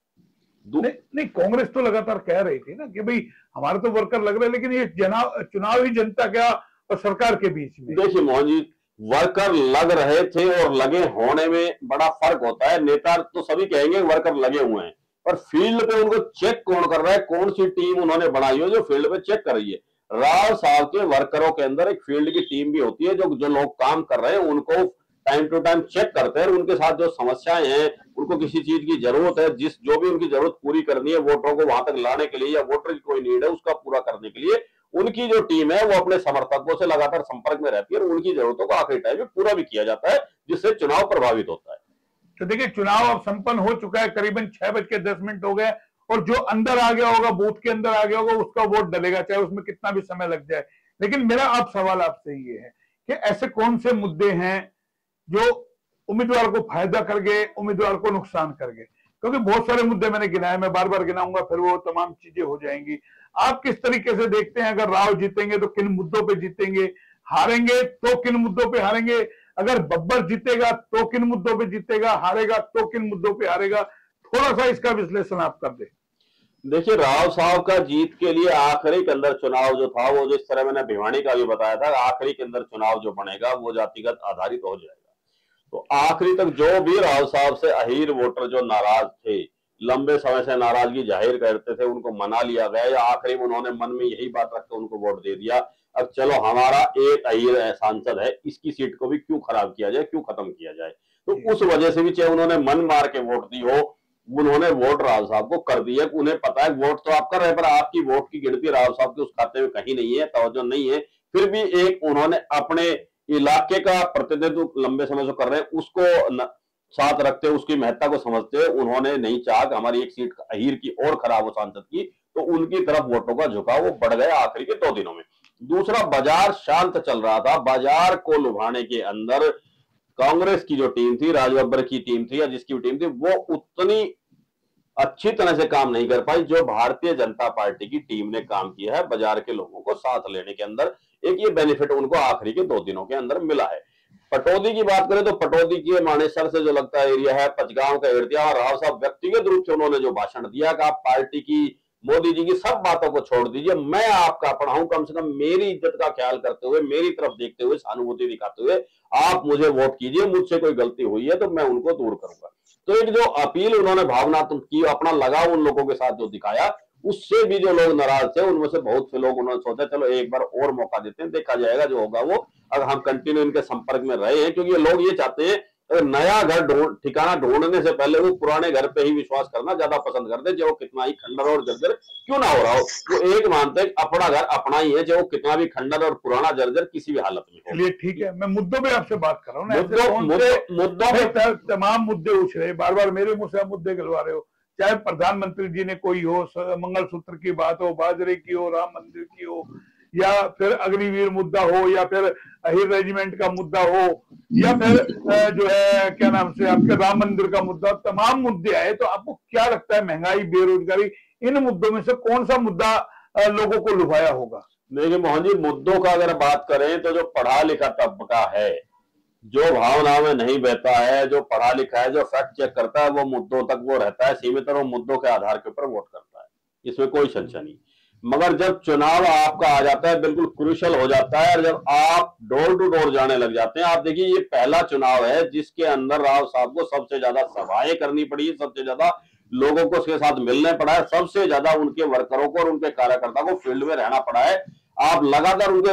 नहीं, नहीं कांग्रेस तो लगातार कह रही थी ना कि भाई हमारे तो वर्कर लग रहे हैं, लेकिन ये चुनाव चुनाव ही जनता क्या और सरकार के बीच में। देखिए मोहन जी, वर्कर लग रहे थे और लगे होने में बड़ा फर्क होता है। नेता तो सभी कहेंगे वर्कर लगे हुए हैं, पर फील्ड पे उनको चेक कौन कर रहा है, कौन सी टीम उन्होंने बनाई है जो फील्ड पे चेक कर रही है। राव साहब के वर्करों के अंदर एक फील्ड की टीम भी होती है, जो जो लोग काम कर रहे हैं उनको टाइम टू टाइम चेक करते हैं, उनके साथ जो समस्याएं हैं, उनको किसी चीज की जरूरत है, जिस जो भी उनकी जरूरत पूरी करनी है वोटरों को वहां तक लाने के लिए, या वोटर की कोई नीड है उसका पूरा करने के लिए, उनकी जो टीम है वो अपने समर्थकों से लगातार संपर्क में रहती है और उनकी जरूरतों को आखिरी टाइम में पूरा भी किया जाता है, जिससे चुनाव प्रभावित होता है। तो देखिए, चुनाव अब संपन्न हो चुका है, करीबन छह बज के दस मिनट हो गए, और जो अंदर आ गया होगा, बूथ के अंदर आ गया होगा, उसका वोट डलेगा, चाहे उसमें कितना भी समय लग जाए। लेकिन मेरा अब सवाल आपसे ये है कि ऐसे कौन से मुद्दे हैं जो उम्मीदवार को फायदा कर गए, उम्मीदवार को नुकसान कर गए? क्योंकि बहुत सारे मुद्दे मैंने गिनाए, मैं बार बार गिनाऊंगा फिर वो तमाम चीजें हो जाएंगी। आप किस तरीके से देखते हैं, अगर राव जीतेंगे तो किन मुद्दों पे जीतेंगे, हारेंगे तो किन मुद्दों पे हारेंगे, अगर बब्बर जीतेगा तो किन मुद्दों पे जीतेगा, हारेगा तो किन मुद्दों पे हारेगा? थोड़ा सा इसका विश्लेषण आप कर दे। देखिए, राव साहब का जीत के लिए आखिरी के अंदर चुनाव जो था, वो जिस तरह मैंने भिवानी का भी बताया था, आखिरी के अंदर चुनाव जो बनेगा वो जातिगत आधारित हो जाएगा। तो आखिरी तक जो भी राव साहब से अहीर वोटर जो नाराज थे, लंबे समय से नाराजगी जाहिर करते थे, उनको मना लिया गया, या आखिरी में उन्होंने मन में यही बात रख के उनको वोट दे दिया, अब चलो हमारा एक अहीर सांसद है, इसकी सीट को भी क्यों खराब किया जाए, क्यों खत्म किया जाए। तो उस वजह से भी चाहे उन्होंने मन मार के वोट दी हो, उन्होंने वोट राव साहब को कर दिया। उन्हें पता है वोट तो आप कर रहे हैं, पर आपकी वोट की गिनती राव साहब के उस खाते में कहीं नहीं है, तवज्जो नहीं है। फिर भी एक उन्होंने अपने इलाके का प्रतिनिधित्व लंबे समय से कर रहे हैं, उसको न, साथ रखते, उसकी महत्ता को समझते, उन्होंने नहीं चाहा कि हमारी एक सीट अहीर की और खराब हो सांसद की, तो उनकी तरफ वोटों का झुकाव वो बढ़ गया आखिरी के दो दिनों में। दूसरा, बाजार शांत चल रहा था, बाजार को लुभाने के अंदर कांग्रेस की जो टीम थी, राज बब्बर की टीम थी या जिसकी भी टीम थी, वो उतनी अच्छी तरह से काम नहीं कर पाई जो भारतीय जनता पार्टी की टीम ने काम किया है बाजार के लोगों को साथ लेने के अंदर। एक ये बेनिफिट उनको आखिरी के दो दिनों के अंदर मिला है। पटौदी की बात करें तो पटौदी की मानेसर से जो लगता है एरिया है, पचगांव का एरिया, और राव साहब व्यक्तिगत रूप से उन्होंने जो भाषण दिया कि आप पार्टी की, मोदी जी की सब बातों को छोड़ दीजिए, मैं आपका अपना हूं, कम से कम मेरी इज्जत का ख्याल करते हुए, मेरी तरफ देखते हुए, सहानुभूति दिखाते हुए आप मुझे वोट कीजिए, मुझसे कोई गलती हुई है तो मैं उनको दूर करूंगा। तो एक जो अपील उन्होंने भावनात्मक की, अपना लगाव उन लोगों के साथ जो दिखाया, उससे भी जो लोग नाराज थे उनमें से बहुत से लोग उन्होंने सोचा चलो एक बार और मौका देते हैं, देखा जाएगा जो होगा वो। अगर हम कंटिन्यू इनके संपर्क में रहे हैं, क्योंकि लोग ये चाहते हैं तो नया घर ढूंढ ठिकाना ढूंढने से पहले वो पुराने घर पे ही विश्वास करना ज्यादा पसंद करते, जो कितना ही खंडर और जर्जर क्यों ना हो रहा हो। वो एक मानते हैं अपना घर अपना ही है, जो कितना भी खंडर और पुराना जर्जर किसी भी हालत में हो। चलिए ठीक है, मैं मुद्दों पे आपसे बात कर रहा हूँ। मुद्दों मुद्दों मुद्दों में तमाम मुद्दे उछ रहे, बार बार मेरे मुंह से मुद्दे गलवा रहे हो, चाहे प्रधानमंत्री जी ने कोई हो, मंगलसूत्र की बात हो, बाजरे की हो, राम मंदिर की हो, या फिर अग्निवीर मुद्दा हो, या फिर अहिर रेजिमेंट का मुद्दा हो, या फिर जो है क्या नाम से आपके राम मंदिर का मुद्दा, तमाम मुद्दे आए। तो आपको क्या लगता है महंगाई, बेरोजगारी, इन मुद्दों में से कौन सा मुद्दा लोगों को लुभाया होगा? देखिए मोहन जी, मुद्दों का अगर बात करें तो जो पढ़ा लिखा तबका है, जो भावनाओं में नहीं बहता है, जो पढ़ा लिखा है, जो फैक्ट चेक करता है, वो मुद्दों तक वो रहता है सीमित, और वो मुद्दों के आधार के ऊपर वोट करता है, इसमें कोई संशय नहीं। मगर जब चुनाव आपका आ जाता है, बिल्कुल क्रूशल हो जाता है, और जब आप डोर टू डोर जाने लग जाते हैं, आप देखिए ये पहला चुनाव है जिसके अंदर राव साहब को सबसे ज्यादा सभाएं करनी पड़ी, सबसे ज्यादा लोगों को उसके साथ मिलने पड़ा है, सबसे ज्यादा उनके वर्करों को और उनके कार्यकर्ताओं को फील्ड में रहना पड़ा है। आप लगातार उनके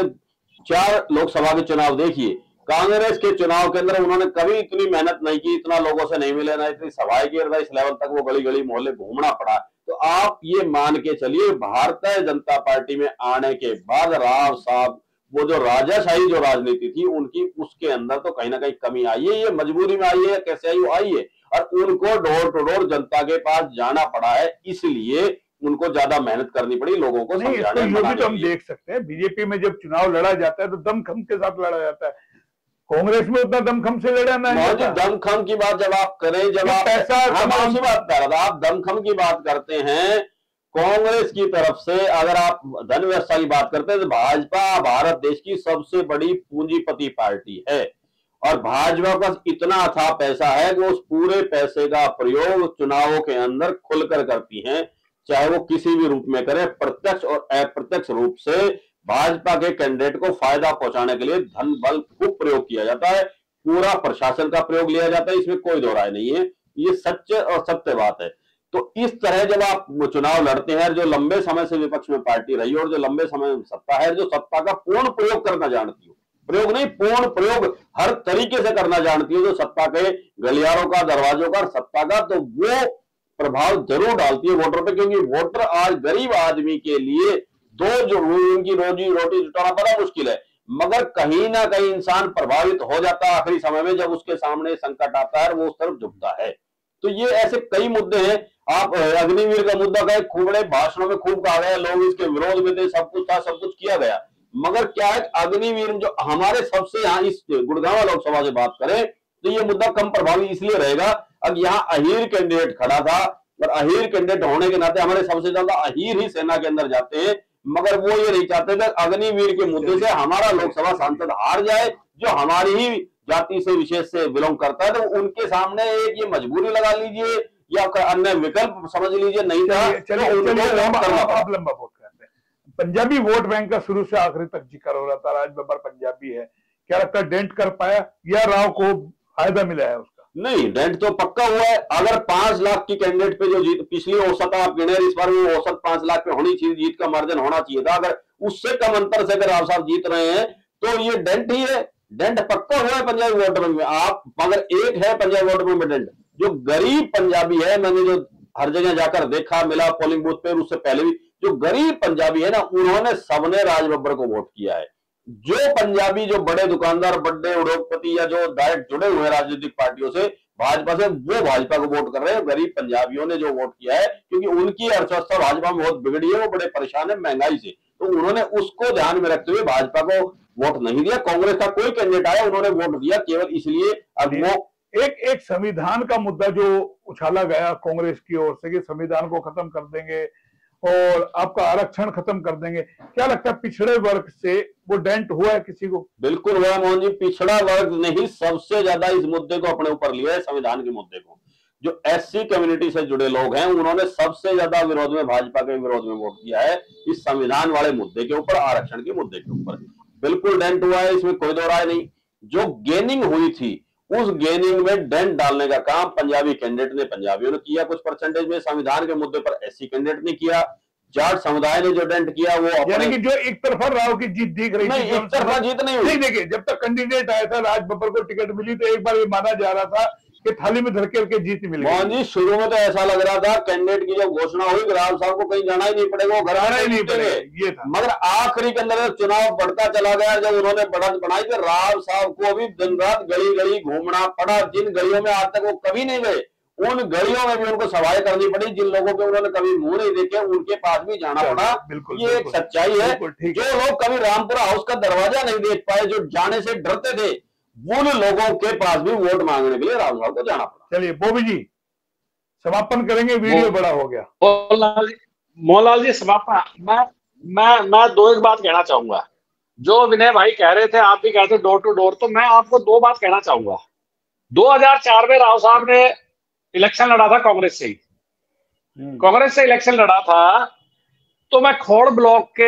चार लोकसभा के चुनाव देखिए, कांग्रेस के चुनाव के अंदर उन्होंने कभी इतनी मेहनत नहीं की, इतना लोगों से नहीं मिले, ना इतनी सभाएं की, इस लेवल तक वो गली गली मोहल्ले घूमना पड़ा। तो आप ये मान के चलिए, भारतीय जनता पार्टी में आने के बाद राव साहब वो जो राजाशाही जो राजनीति थी उनकी, उसके अंदर तो कहीं ना कहीं कमी आई है। ये मजबूरी में आई है, कैसे आई, वो आई है, और उनको डोर टू डोर जनता के पास जाना पड़ा है, इसलिए उनको ज्यादा मेहनत करनी पड़ी लोगों को समझाने में। तो, तो हम देख सकते हैं बीजेपी में जब चुनाव लड़ा जाता है तो दमखम के साथ लड़ा जाता है, कांग्रेस में उतना दमखम से लड़ा ना है। दमखम की बात जब आप करें, जब आप पैसा उसी बात कर रहा था, आप दमखम की बात करते हैं कांग्रेस की तरफ से, अगर आप धन व्यवस्था की बात करते हैं तो भाजपा भारत देश की सबसे बड़ी पूंजीपति पार्टी है, और भाजपा के पास इतना अथाह पैसा है कि उस पूरे पैसे का प्रयोग चुनावों के अंदर खुलकर करती हैं, चाहे वो किसी भी रूप में करें, प्रत्यक्ष और अप्रत्यक्ष रूप से भाजपा के कैंडिडेट को फायदा पहुंचाने के लिए धन बल खूब प्रयोग किया जाता है, पूरा प्रशासन का प्रयोग लिया जाता है, इसमें कोई दो राय नहीं है, ये सच और सत्य बात है। तो इस तरह जब आप चुनाव लड़ते हैं, जो लंबे समय से विपक्ष में पार्टी रही और जो लंबे समय सत्ता है, जो सत्ता का पूर्ण प्रयोग करना जानती हो, प्रयोग नहीं पूर्ण प्रयोग हर तरीके से करना जानती है, जो सत्ता के गलियारों का, दरवाजों का, सत्ता का, तो वो प्रभाव जरूर डालती है वोटर पे, क्योंकि वोटर आज गरीब आदमी के लिए दो जो उनकी रोजी रोटी जुटाना बड़ा मुश्किल है, मगर कहीं ना कहीं इंसान प्रभावित हो जाता है आखिरी समय में, जब उसके सामने संकट आता है वो उस तरफ झुकता है। तो ये ऐसे कई मुद्दे हैं। आप अग्निवीर का मुद्दा का खूब बड़े भाषणों में खूब कहा गया, लोग इसके विरोध में थे, सब कुछ था, सब कुछ किया गया, मगर क्या है अग्निवीर जो हमारे सबसे यहाँ इस गुड़गांव लोकसभा से बात करें तो ये मुद्दा कम प्रभावी इसलिए रहेगा, अब यहाँ अहीर कैंडिडेट खड़ा था, और अहीर कैंडिडेट होने के नाते हमारे सबसे ज्यादा अहीर ही सेना के अंदर जाते हैं, मगर वो ये नहीं चाहते थे अग्निवीर के मुद्दे से हमारा लोकसभा सांसद हार जाए, जो हमारी ही जाति से विशेष से बिलोंग करता है, तो उनके सामने एक ये मजबूरी लगा लीजिए या अन्य विकल्प समझ लीजिए, नहीं था तो आप लंबा वोट करते हैं। पंजाबी वोट बैंक का शुरू से आखिरी तक जिक्र हो रहा था, राज बब्बर पंजाबी है, क्या लगता है डेंट कर पाया या राव को फायदा मिला है उसका? नहीं, डेंट तो पक्का हुआ है। अगर पांच लाख की कैंडिडेट पे जो जीत, पिछली औसत आप गिने, इस बार वो औसत पांच लाख पे होनी चाहिए, जीत का मार्जिन होना चाहिए था, अगर उससे कम अंतर से अगर राव साहब जीत रहे हैं तो ये डेंट ही है, डेंट पक्का हुआ है पंजाबी वोटर में। आप मगर एक है पंजाबी वोटर में डेंट, जो गरीब पंजाबी है, मैंने जो हर जगह जाकर देखा, मिला पोलिंग बूथ पे, उससे पहले भी जो गरीब पंजाबी है ना, उन्होंने सबने राज बब्बर को वोट किया है। जो पंजाबी जो बड़े दुकानदार, बड़े उद्योगपति या जो डायरेक्ट जुड़े हुए राजनीतिक पार्टियों से, भाजपा से, वो भाजपा को वोट कर रहे हैं। गरीब पंजाबियों ने जो वोट किया है, क्योंकि उनकी अर्थव्यवस्था भाजपा में बहुत बिगड़ी है, वो बड़े परेशान है महंगाई से, तो उन्होंने उसको ध्यान में रखते हुए भाजपा को वोट नहीं दिया। कांग्रेस का कोई कैंडिडेट आया, उन्होंने वोट दिया केवल इसलिए। अब वो एक एक संविधान का मुद्दा जो उछाला गया कांग्रेस की ओर से कि संविधान को खत्म कर देंगे और आपका आरक्षण खत्म कर देंगे, क्या लगता है पिछड़े वर्ग से वो डेंट हुआ है किसी को? बिल्कुल हुआ मोहन जी, पिछड़ा वर्ग ने ही सबसे ज्यादा इस मुद्दे को अपने ऊपर लिया है, संविधान के मुद्दे को। जो एससी कम्युनिटी से जुड़े लोग हैं, उन्होंने सबसे ज्यादा विरोध में, भाजपा के विरोध में वोट किया है इस संविधान वाले मुद्दे के ऊपर, आरक्षण के मुद्दे के ऊपर। बिल्कुल डेंट हुआ है, इसमें कोई दो राय नहीं। जो गेनिंग हुई थी, उस गेनिंग में डेंट डालने का काम पंजाबी कैंडिडेट ने, पंजाबियों ने किया कुछ परसेंटेज में, संविधान के मुद्दे पर एससी कैंडिडेट ने किया। जाट समुदाय ने जो डेंट किया वो यानी अपने कि जो एक तरफा राव की जीत दिख रही नहीं, थी, एक तरफा जीत नहीं हुई। नहीं देखिए, जब तक कैंडिडेट आया था राज बब्बर को टिकट मिली तो एक बार ये माना जा रहा था कि थाली में धर करके जीत मिल गई। मोहन जी शुरू में तो ऐसा लग रहा था कैंडिडेट की जब घोषणा हुई राव साहब को कहीं जाना ही नहीं पड़ेगा, वो घर आना ही नहीं पड़ेगा, ये था। मगर आखिरी के अंदर चुनाव बढ़ता चला गया, जब उन्होंने बढ़त बनाई तो राव साहब को भी दिन रात गली गली घूमना पड़ा। जिन गलियों में आज तक वो कभी नहीं गए, उन गलियों में भी उनको सवारी करनी पड़ी। जिन लोगों के उन्होंने कभी मुंह नहीं देखे, उनके पास भी जाना पड़ा। बिल्कुल, ये एक सच्चाई है। जो लोग कभी रामपुरा हाउस का दरवाजा नहीं देख पाए, जो जाने से डरते थे, उन लोगों के पास भी वोट मांगने के लिए राव साहब को जाना पड़ा। चलिए बोबी जी समापन करेंगे, वीडियो बड़ा हो गया। मोहनलाल जी, मोहनलाल जी समापन, मैं मैं मैं दो एक बात कहना चाहूंगा। जो विनय भाई कह रहे थे, आप भी कहते डोर टू डोर, तो मैं आपको दो बात कहना चाहूंगा। दो हज़ार चार में राव साहब ने इलेक्शन लड़ा था कांग्रेस से ही, कांग्रेस से इलेक्शन लड़ा था, तो मैं खोड़ ब्लॉक के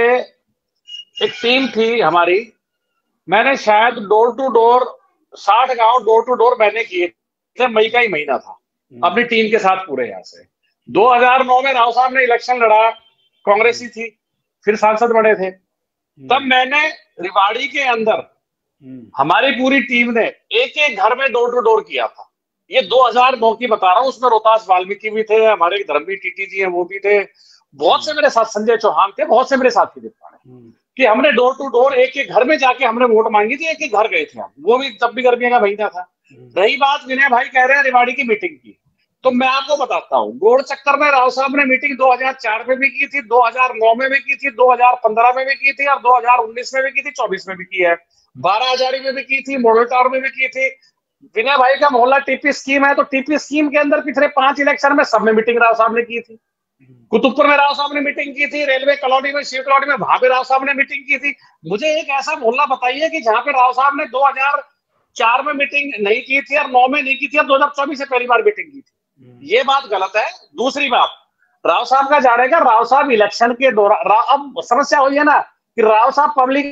एक टीम थी हमारी, मैंने शायद डोर टू डोर साठ गांव डोर टू डोर मैंने किए थे। मई का ही महीना था, अपनी टीम के साथ पूरे यहाँ से। दो हज़ार नौ में राव साहब ने इलेक्शन लड़ा, कांग्रेस ही थी, फिर सांसद बने थे। तब मैंने रिवाड़ी के अंदर हमारी पूरी टीम ने एक एक घर में डोर टू डोर किया था। ये दो हज़ार नौ की बता रहा हूँ, उसमें रोहतास वाल्मीकि भी थे, हमारे धर्मवीर टीटी जी हैं वो भी थे, बहुत से मेरे साथ संजय चौहान थे, बहुत से मेरे साथी थे कि हमने डोर टू डोर एक एक घर में जाके हमने वोट मांगी थी, एक एक घर गए थे हम, वो भी तब भी गर्मियों का महीना था। रही बात विनय भाई कह रहे हैं रिवाड़ी की मीटिंग की, तो मैं आपको बताता हूँ, गोड़ चक्कर में राव साहब ने मीटिंग दो हज़ार चार में भी की थी, दो हज़ार नौ में भी की थी, दो हज़ार पंद्रह में भी की थी और दो हज़ार उन्नीस में भी की थी, चौबीस में भी की है, बारह हजारी में भी की थी, मॉडल टावर में भी की थी। विनय भाई का मोहल्ला टीपी स्कीम है, तो टीपी स्कीम के अंदर पिछले पांच इलेक्शन में सब में मीटिंग राव साहब ने की थी। कुतुबपुर में राव साहब ने मीटिंग की थी, रेलवे कॉलोनी में, शिव कॉलोनी में, वहां पे राव साहब ने मीटिंग की थी। मुझे एक ऐसा मोहल्ला बताइए कि जहां पे राव साहब ने दो हज़ार चार में मीटिंग नहीं की थी और नौ में नहीं की थी और दो हज़ार चौबीस से पहली बार मीटिंग की थी। ये बात गलत है। दूसरी बात, राव साहब का जाने का, राव साहब इलेक्शन के दौरान, अब समस्या हुई है ना कि राव साहब पब्लिक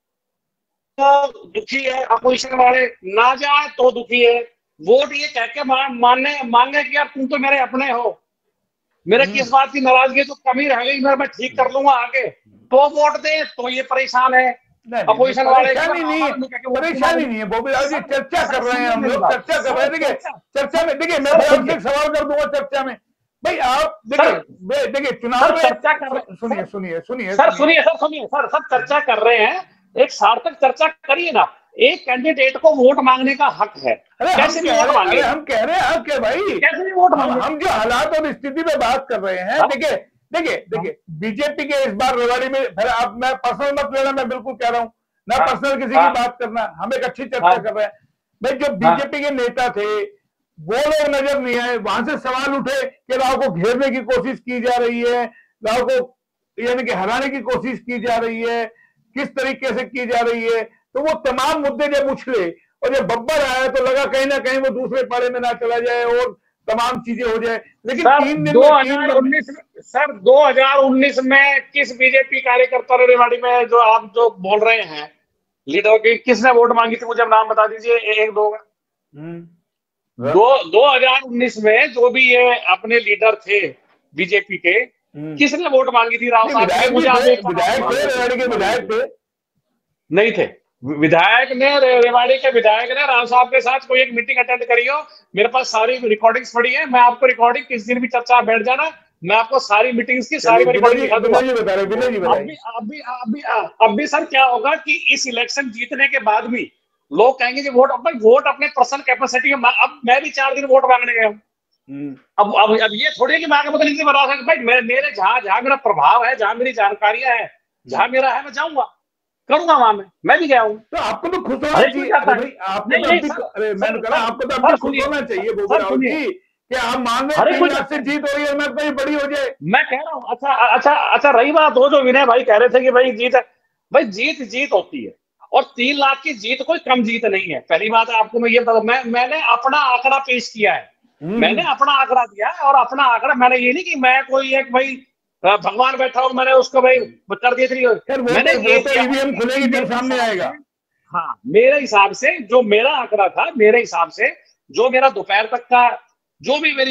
तो दुखी है, अपोजिशन वाले ना जाए तो दुखी है, वोट ये कह के मानने मांगे कि यार तुम तो मेरे अपने हो, मेरे किस बात की नाराजगी तो कमी रह गई, मैं ठीक कर लूंगा आगे, तो वोट दे, तो ये परेशान है अपोजिशन वाले। परेशानी नहीं है, परेशानी नहीं है बोबी लाल जी, चर्चा कर रहे हैं हम लोग, चर्चा कर रहे हैं। देखिए चर्चा में, देखिए मैं आपसे एक सवाल कर दूंगा चर्चा में भाई, आप देखिए देखिए चुनाव में चर्चा कर रहे, सुनिए सुनिए सुनिए सर सुनिए सर सुनिए सर सब चर्चा कर रहे हैं, एक सार्थक चर्चा करिए ना। एक कैंडिडेट को वोट मांगने का हक है, कैसे भी वोट मांगे, हम कह रहे हैं हक है भाई, कैसे भी वोट मांगे। हम जो हालात और स्थिति में बात कर रहे हैं, देखिए देखिए देखिए बीजेपी के इस बार रेवाड़ी में, फिर आप मैं पर्सनल मत लेना, मैं बिल्कुल कह रहा हूँ ना पर्सनल किसी की बात करना, हम एक अच्छी चर्चा कर रहे हैं भाई। जो बीजेपी के नेता थे वो लोग नजर नहीं आए, वहां से सवाल उठे कि राव को घेरने की कोशिश की जा रही है, राव को यानी कि हराने की कोशिश की जा रही है, किस तरीके से की जा रही है, तो वो तमाम मुद्दे जब उछले और जब बब्बर आया तो लगा कहीं ना कहीं वो दूसरे पाड़े में ना चला जाए और तमाम चीजें हो जाए। लेकिन तीन दिन दो हज़ार उन्नीस सर दो हज़ार उन्नीस में किस बीजेपी कार्यकर्ता ने रेवाड़ी में, जो आप जो बोल रहे हैं लीडर की, किसने वोट मांगी थी, मुझे नाम बता दीजिए एक दो का। दो दो हजार उन्नीस में जो भी ये अपने लीडर थे बीजेपी के, किसने वोट मांगी थी राव साहब ने? मुझे विधायक थे नहीं थे, विधायक ने, रेवाड़ी के विधायक ने राव साहब के साथ कोई एक मीटिंग अटेंड करी हो, मेरे पास सारी रिकॉर्डिंग्स पड़ी है, मैं आपको रिकॉर्डिंग किस दिन भी चर्चा बैठ जाना, मैं आपको सारी मीटिंग्स की सारी रिकॉर्डिंग दिखा दूंगा। अभी अभी अभी अभी सर क्या होगा कि इस इलेक्शन जीतने के बाद भी लोग कहेंगे कि वोट भाई वोट अपने पर्सनल कैपेसिटी में, अब मैं भी चार दिन वोट मांगने गया हूँ, अब अब अब ये थोड़ी है कि मैं आगे बदल नहीं बता सकता भाई, मैं मेरे जहां जहां मेरा प्रभाव है, जहां मेरी जानकारियां है, जहां मेरा है, मैं जाऊंगा करूंगा वहां में, मैं भी गया हूँ। तो आपको तो खुश होना चाहिए, अरे मैंने कहा आपको तो अपनी खुश होना चाहिए बोबी राव जी कि आप मान रहे हैं तीन लाख से जीत हो रही है, मैं कहीं बड़ी हो जाए। मैं कह रहा हूँ अच्छा अच्छा अच्छा रही बात हो जो विनय भाई कह रहे थे कि भाई जीत, भाई जीत जीत होती है और तीन लाख की जीत कोई कम जीत नहीं है। पहली बात आपको मैं ये बता, मैं मैंने अपना आंकड़ा पेश किया है, मैंने अपना आंकड़ा दिया है और अपना आंकड़ा, मैंने ये नहीं कि मैं कोई एक भाई भगवान बैठा हूँ मैंने उसको भाई कर दिया थी, मैंने ये ईवीएम खुलेगी फिर सामने आएगा। हाँ मेरे हिसाब से जो मेरा आंकड़ा था, मेरे हिसाब से जो मेरा दोपहर तक का जो भी मेरी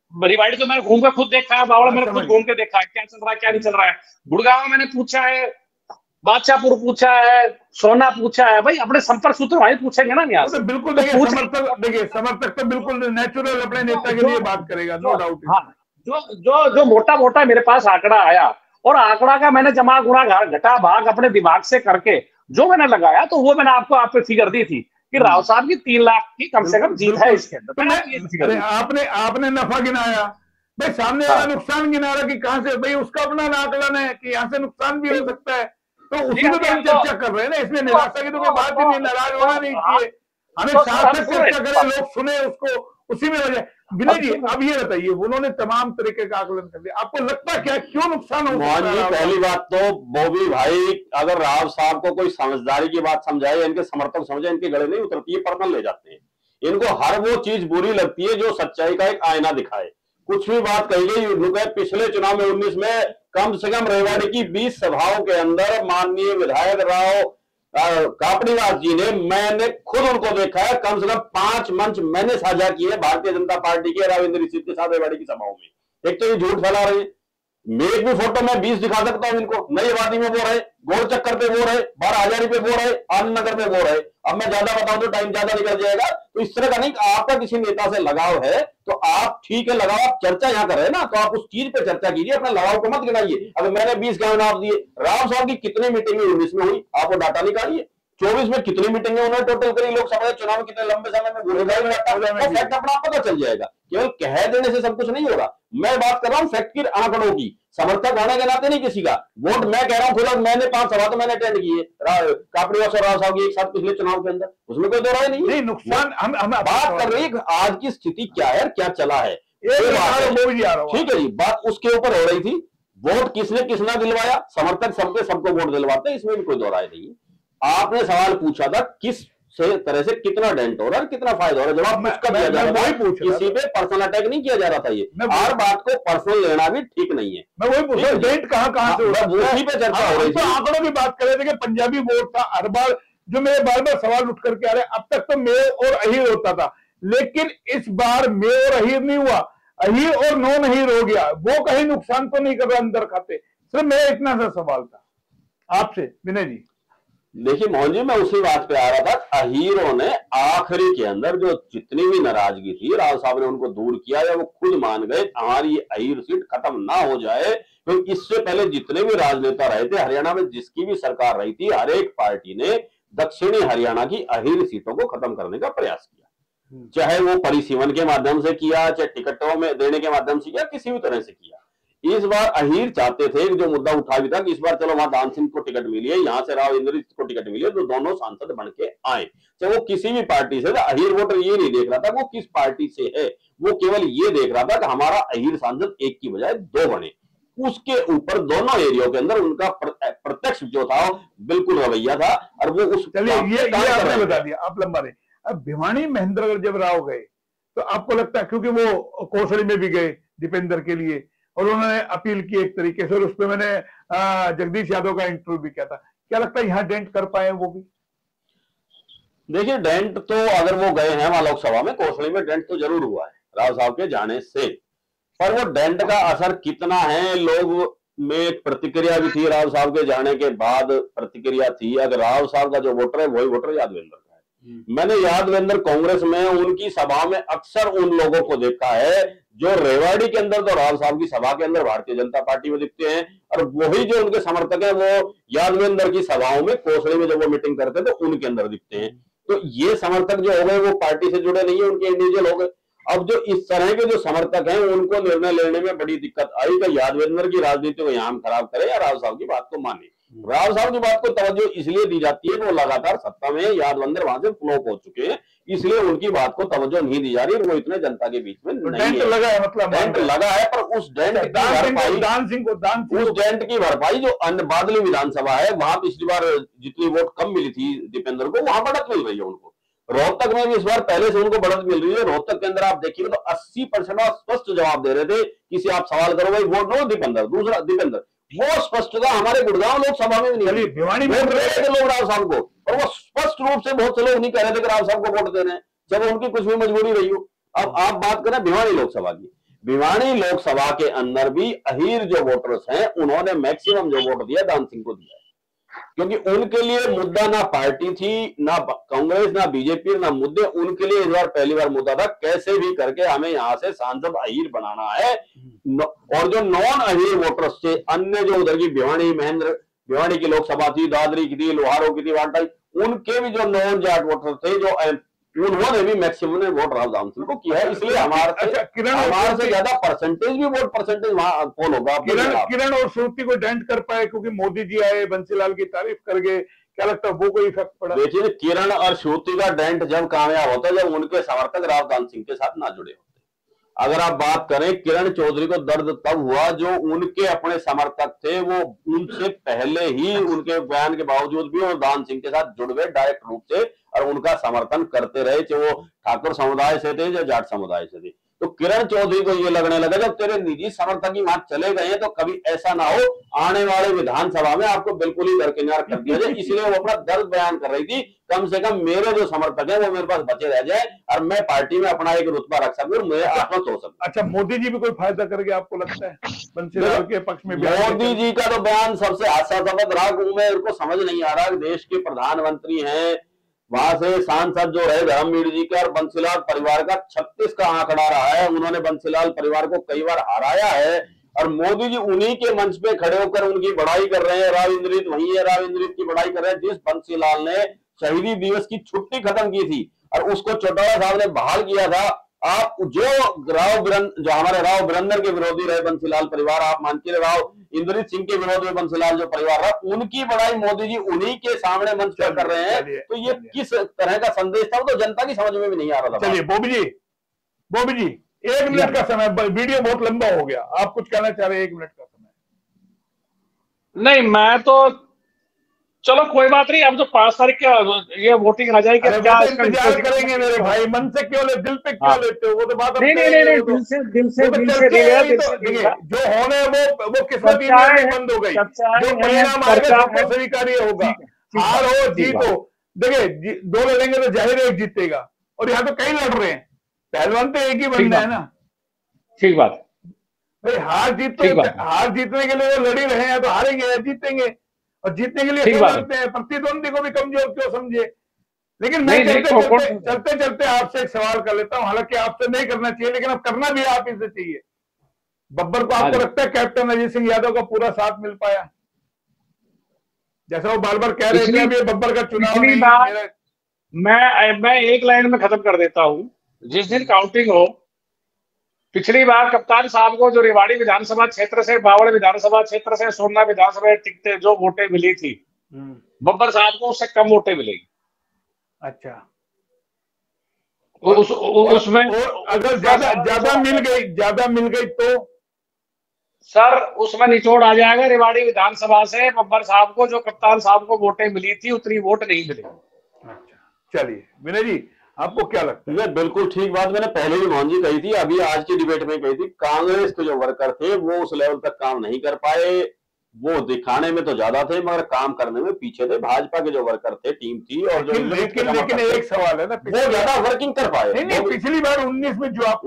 रिवाड़ी तो मैंने घूम कर खुद देखा है, बावड़ा मैंने खुद घूम के देखा है, क्या चल रहा है क्या नहीं चल रहा है। गुड़गांव मैंने पूछा है, बादशाहपुर पूछा है, सोना पूछा है, भाई अपने संपर्क सूत्र वहीं पूछेंगे ना यहाँ से। तो बिल्कुल देखिए समर्थक, देखिए समर्थक तो बिल्कुल नेचुरल अपने नेता के लिए बात करेगा, नो डाउट। हाँ, जो जो जो मोटा मोटा मेरे पास आंकड़ा आया, और आंकड़ा का मैंने जमा गुणा घटा भाग अपने दिमाग से करके जो मैंने लगाया, तो वो मैंने आपको आप पे फिगर दी थी कि राव साहब की तीन लाख की कम से कम जीत है इसके अंदर। आपने आपने नफा गिनाया, भाई सामने वाला नुकसान गिना रहा कि कहां से, भाई उसका अपना आकलन है कि यहाँ से नुकसान भी हो सकता है, तो उसी में तो हम चर्चा कर रहे हैं ना। इसमें निराशा की तो कोई बात ही नहीं, नाराज होना नहीं चाहिए, हमें सार्थक चर्चा करें, लोग सुने उसको, उसी में हो जाए। विनय जी अब ये बताइए, उन्होंने तमाम तरीके का आकलन कर दिया, आपको लगता क्या क्यों नुकसान हो मोहन जी? पहली बात तो बॉबी भाई, अगर राव साहब को कोई समझदारी की बात समझाए, इनके समर्थक समझे, इनके गले नहीं उतरती है, पर्सनल ले जाते हैं। इनको हर वो चीज बुरी लगती है जो सच्चाई का एक आईना दिखाए। कुछ भी बात कही गई, पिछले चुनाव में उन्नीस में कम से कम रेवाड़ी की बीस सभाओं के अंदर माननीय विधायक राव कापड़ीवास जी ने, मैंने खुद उनको देखा है, कम से कम पांच मंच मैंने साझा किए भारतीय जनता पार्टी के राविंद्र ऋषि के साथ रेवाड़ी की सभाओं में। एक तो ये झूठ फैला रहे हैं, मेरे भी फोटो में बीस दिखा सकता हूं इनको, नई आबादी में वो रहे, गोल चक्कर पे वो रहे, बारह हजारी पे वो रहे, आनंद नगर में वो रहे। अब मैं ज्यादा बताऊं तो टाइम ज्यादा निकल जाएगा, तो इस तरह का नहीं। आपका किसी नेता से लगाव है तो आप ठीक है, लगाव आप चर्चा यहां कर रहे हैं ना, तो आप उस चीज पे चर्चा कीजिए, अपने लगाव को मत गिनाइए। अगर मैंने बीस गांव नाम दिए, राव साहब की कितनी मीटिंग उन्नीस में हुई, आप वो डाटा निकालिए। चौबीस में कितनी मीटिंगें उन्होंने टोटल करी, लोकसभा चुनाव में कितने लंबे समय में वो फैक्ट अपना पता चल जाएगा। केवल कह देने से सब कुछ नहीं होगा। मैं बात कर रहा हूं फैक्ट की, आंकड़ों की। समर्थक होने के नाते नहीं किसी का वोट, मैं कह रहा हूं खुद, मैंने पांच सभा तो मैंने अटेंड की है कापड़ीवास और राव साहब की एक साथ पिछले चुनाव के अंदर, उसमें कोई दो राय नहीं, नहीं नुकसान। हम हम बात कर रही है आज की स्थिति क्या है, क्या चला है, ठीक है जी। बात उसके ऊपर हो रही थी, वोट किसने किसना दिलवाया, समर्थक सबके सबको वोट दिलवाते हैं, इसमें भी कोई दो राय नहीं है। आपने सवाल पूछा था किस से तरह से कितना डेंट हो रहा है, कितना फायदा हो रहा है, जवाब उसका दिया जा रहा है। किसी पे पर्सनल अटैक नहीं किया जा रहा था, ये हर बात को पर्सनल लेना भी ठीक नहीं है। मैं वही पूछ रहा हूं, डेंट कहां कहां से उसी पे चर्चा हो रही थी। आंकड़ों की बात कर रहे थे कि पंजाबी वोट था, हर बार जो मेरे बार बार सवाल उठ करके आ रहे, अब तक तो मेयर और अहीर होता था, लेकिन इस बार मेयर और अहीर नहीं हुआ, अहीर और नॉन अहीर हो गया। वो कहीं नुकसान तो नहीं कर रहा अंदर खाते? सिर्फ मेरा इतना सा सवाल था आपसे विनय जी। देखिए मोहन जी, मैं उसी बात पे आ रहा था। अहीरों ने आखिरी के अंदर जो जितनी भी नाराजगी थी, राव साहब ने उनको दूर किया, या वो खुद मान गए हमारी ये अहीर सीट खत्म ना हो जाए। क्योंकि इससे पहले जितने भी राजनेता रहे थे हरियाणा में, जिसकी भी सरकार रही थी, हर एक पार्टी ने दक्षिणी हरियाणा की अहीर सीटों को खत्म करने का प्रयास किया, चाहे वो परिसीमन के माध्यम से किया, चाहे टिकटों में देने के माध्यम से किया, किसी भी तरह से किया। इस बार अहीर चाहते थे, जो मुद्दा उठा भी था कि इस बार चलो वहां दान सिंह को टिकट मिली है, यहाँ से राव इंद्र को टिकट मिली है, तो दोनों सांसद बन के आए, चाहे वो किसी भी पार्टी से। अहीर वोटर ये नहीं देख रहा था वो किस पार्टी से है, वो केवल ये देख रहा था कि हमारा अहीर सांसद एक की बजाय दो बने। उसके ऊपर दोनों एरिया के अंदर उनका प्रत्यक्ष जो था बिल्कुल रवैया था, और वो उस चलिए ये, ये आपने बता दिया, आप लंबा रहे। अब भिवानी महेंद्रगढ़ जब राव गए तो आपको लगता है, क्योंकि वो कौशली में भी गए दीपेंद्र के लिए, और उन्होंने अपील की एक तरीके से, और उस पर मैंने जगदीश यादव का इंटरव्यू भी किया था, क्या लगता है यहाँ डेंट कर पाए वो भी? देखिए डेंट तो अगर वो गए हैं वहां लोकसभा में, कौशली में डेंट तो जरूर हुआ है राव साहब के जाने से, पर वो डेंट का असर कितना है, लोग में प्रतिक्रिया भी थी राव साहब के जाने के बाद, प्रतिक्रिया थी। अगर राव साहब का जो वोटर है वही वोटर यादवेंद्र का है। मैंने यादवेंद्र कांग्रेस में उनकी सभा में अक्सर उन लोगों को देखा है जो रेवाड़ी के अंदर तो राव साहब की सभा के अंदर भारतीय जनता पार्टी में दिखते हैं, और वही जो उनके समर्थक हैं वो यादवेंद्र की सभाओं में, कोसली में जब वो मीटिंग करते थे तो उनके अंदर दिखते हैं। तो ये समर्थक जो हो गए वो पार्टी से जुड़े नहीं है, उनके इंडिविजुअल हो गए। अब जो इस तरह के जो समर्थक हैं उनको निर्णय लेने में बड़ी दिक्कत आई कि यादवेंद्र की राजनीति को यहाँ खराब करे या राव साहब की बात को माने। राव साहब की बात को तवज्जो इसलिए दी जाती है कि वो लगातार सत्ता में, यादवेंद्र वहां से फ्लॉप हो चुके हैं, इसलिए उनकी बात को तवज्जो नहीं दी जा रही, वो इतने जनता के बीच में नहीं है। लगा है, मतलब डेंट लगा है, पर उस डेंट की भरपाई, दान सिंह को दान उस डेंट की भरपाई जो अन्य बादली विधानसभा है, वहां पिछली बार जितनी वोट कम मिली थी दीपेंद्र को, वहां बढ़त मिल रही है उनको। रोहतक में भी इस बार पहले से उनको बढ़त मिल रही है। रोहतक के अंदर आप देखिए तो अस्सी परसेंट स्पष्ट जवाब दे रहे थे, किसी आप सवाल करो भाई वोट नो दीपेंद्र, दूसरा दीपेंद्र, वो स्पष्टता हमारे गुड़गांव लोकसभा में भी नहीं, भिवानी में रहे थे लोग राव साहब को, और वो स्पष्ट रूप से बहुत से लोग नहीं कह रहे थे कि राव साहब को वोट दे रहे हैं, जब उनकी कुछ भी मजबूरी रही हो। अब आप बात करें भिवानी लोकसभा की, भिवानी लोकसभा के अंदर भी अहीर जो वोटर्स हैं उन्होंने मैक्सिमम जो वोट दिया दान सिंह को दिया है, क्योंकि उनके लिए मुद्दा ना पार्टी थी, ना कांग्रेस, ना बीजेपी, ना मुद्दे। उनके लिए इस बार पहली बार मुद्दा था कैसे भी करके हमें यहाँ से सांसद अहीर बनाना है। और जो नॉन अहीर वोटर्स थे, अन्य जो उधर की भिवानी महेंद्र भिवानी की लोकसभा थी, दादरी की थी, लोहारों की थी, वाटा, उनके भी जो नॉन जाट वोटर थे, जो उन्होंने भी मैक्सिमम ने वोट राहुल दान सिंह को किया है। इसलिए हमारे से किरण हमारे से ज्यादा परसेंटेज भी वोट परसेंटेज वहां पोल होगा। किरण किरण और श्रुति को डेंट कर पाए क्योंकि मोदी जी आए, बंसीलाल की तारीफ कर गए, क्या लगता है वो कोई इफेक्ट पड़ा? देखिए, किरण और श्रुति का डेंट जब कामयाब होता है जब उनके समर्थक राहुल दान सिंह के साथ ना जुड़े होते। अगर आप बात करें, किरण चौधरी को दर्द तब हुआ जो उनके अपने समर्थक थे वो उनसे पहले ही उनके बयान के बावजूद भी वो दान सिंह के साथ जुड़ गए डायरेक्ट रूप से और उनका समर्थन करते रहे, चाहे वो ठाकुर समुदाय से थे या जाट समुदाय से थे। तो किरण चौधरी को ये लगने लगा जब तेरे निजी समर्थक ही वहां चले गए हैं तो कभी ऐसा ना हो आने वाले विधानसभा में आपको बिल्कुल ही दरकिनार कर दिया जाए। इसलिए वो अपना दर्द बयान कर रही थी, कम से कम मेरे जो समर्थक है वो मेरे पास बचे रह जाए और मैं पार्टी में अपना एक रुतबा रख सकूं और मैं आत्मत हो सकूं। अच्छा, मोदी जी भी कोई फायदा करके आपको लगता है बंसीलाल के पक्ष में? मोदी जी का तो बयान सबसे हास्यास्पद रहा, मेरे को समझ नहीं आ रहा। देश के प्रधानमंत्री हैं, वहां से सांसद जो रहे धर्मवीर जी का और बंसीलाल परिवार का छत्तीस का आंकड़ा रहा है, उन्होंने बंसीलाल परिवार को कई बार हराया है और मोदी जी उन्हीं के मंच पे खड़े होकर उनकी बड़ाई कर रहे हैं। राव इंद्रित वही है, राव इंद्रित की बड़ाई कर रहे हैं जिस बंसीलाल ने शहीदी दिवस की छुट्टी खत्म की थी और उसको चौटाला साहब ने बहाल किया था। आप जो राव बिरंदर जो हमारे राव बिरंदर के विरोधी रहे बंसीलाल परिवार, आप मानते रहे राव इंद्रित सिंह के विरोध में बंसीलाल जो परिवार रहा, उनकी बड़ाई मोदी जी उन्हीं के सामने मंच पर कर रहे हैं। तो ये किस तरह का संदेश था वो तो जनता की समझ में भी नहीं आ रहा था। चलिए बॉबी जी, बॉबी जी एक मिनट का समय, वीडियो बहुत लंबा हो गया, आप कुछ कहना चाह रहे हैं? एक मिनट का समय। नहीं, मैं तो चलो कोई बात नहीं, अब तो पांच तारीख के ये वोटिंग आ जाएगी, क्या इंतजार करेंगे मेरे भाई? मन से क्यों ले, दिल पे क्यों लेते हो? वो तो बात नहीं नहीं नहीं नहीं दिल से दिल से दिल से जो होने वो वो किस्मत में बंद हो गई, जो परिणाम आएगा सबको स्वीकार्य होगा। हार हो जीत हो, देखिए दो लड़ेंगे तो जाहिर है एक जीतेगा और यहाँ तो कई लड़ रहे हैं, पहलवान तो एक ही बनना है ना। ठीक बात भाई, हार जीत तो हार जीतने के लिए वो लड़ी रहे हैं तो हारेंगे या जीतेंगे, और जीतने के लिए लड़ते हैं। प्रतिद्वंदी को भी कमजोर क्यों समझे? लेकिन मैं चलते चलते चलते चलते आपसे एक सवाल कर लेता हूं, हालांकि आपसे नहीं करना चाहिए लेकिन अब करना भी आप ही से चाहिए। बब्बर को आपको लगता है कैप्टन अजीत सिंह यादव का पूरा साथ मिल पाया? जैसा वो बार बार कह रहे थे अभी बब्बर का चुनाव नहीं। मैं मैं एक लाइन में खत्म कर देता हूं। जिस दिन काउंटिंग हो, पिछली बार कप्तान साहब को जो रेवाड़ी विधानसभा क्षेत्र से, बावड़ विधानसभा क्षेत्र से, सोमना विधानसभा टिकटें जो वोटें मिली थी, बब्बर साहब को उससे कम वोटें मिलेगी। अच्छा, उस उसमें अगर ज्यादा ज्यादा मिल गई ज्यादा मिल गई तो सर उसमें निचोड़ आ जाएगा। रेवाड़ी विधानसभा से बब्बर साहब को जो कप्तान साहब को वोटें मिली थी उतनी वोट नहीं मिलेगी। अच्छा, चलिए विनय जी आपको क्या लगता है? बिल्कुल ठीक बात मैंने पहले भी मोहन जी कही थी, अभी आज की डिबेट में कही थी। कांग्रेस के जो वर्कर थे वो उस लेवल तक काम नहीं कर पाए, वो दिखाने में तो ज्यादा थे मगर काम करने में पीछे थे। भाजपा के जो वर्कर थे, टीम थी और जो लेकिन लेकिन एक सवाल है ना, वो ज्यादा वर्किंग कर पाए। नहीं नहीं, पिछली बार उन्नीस में जो आप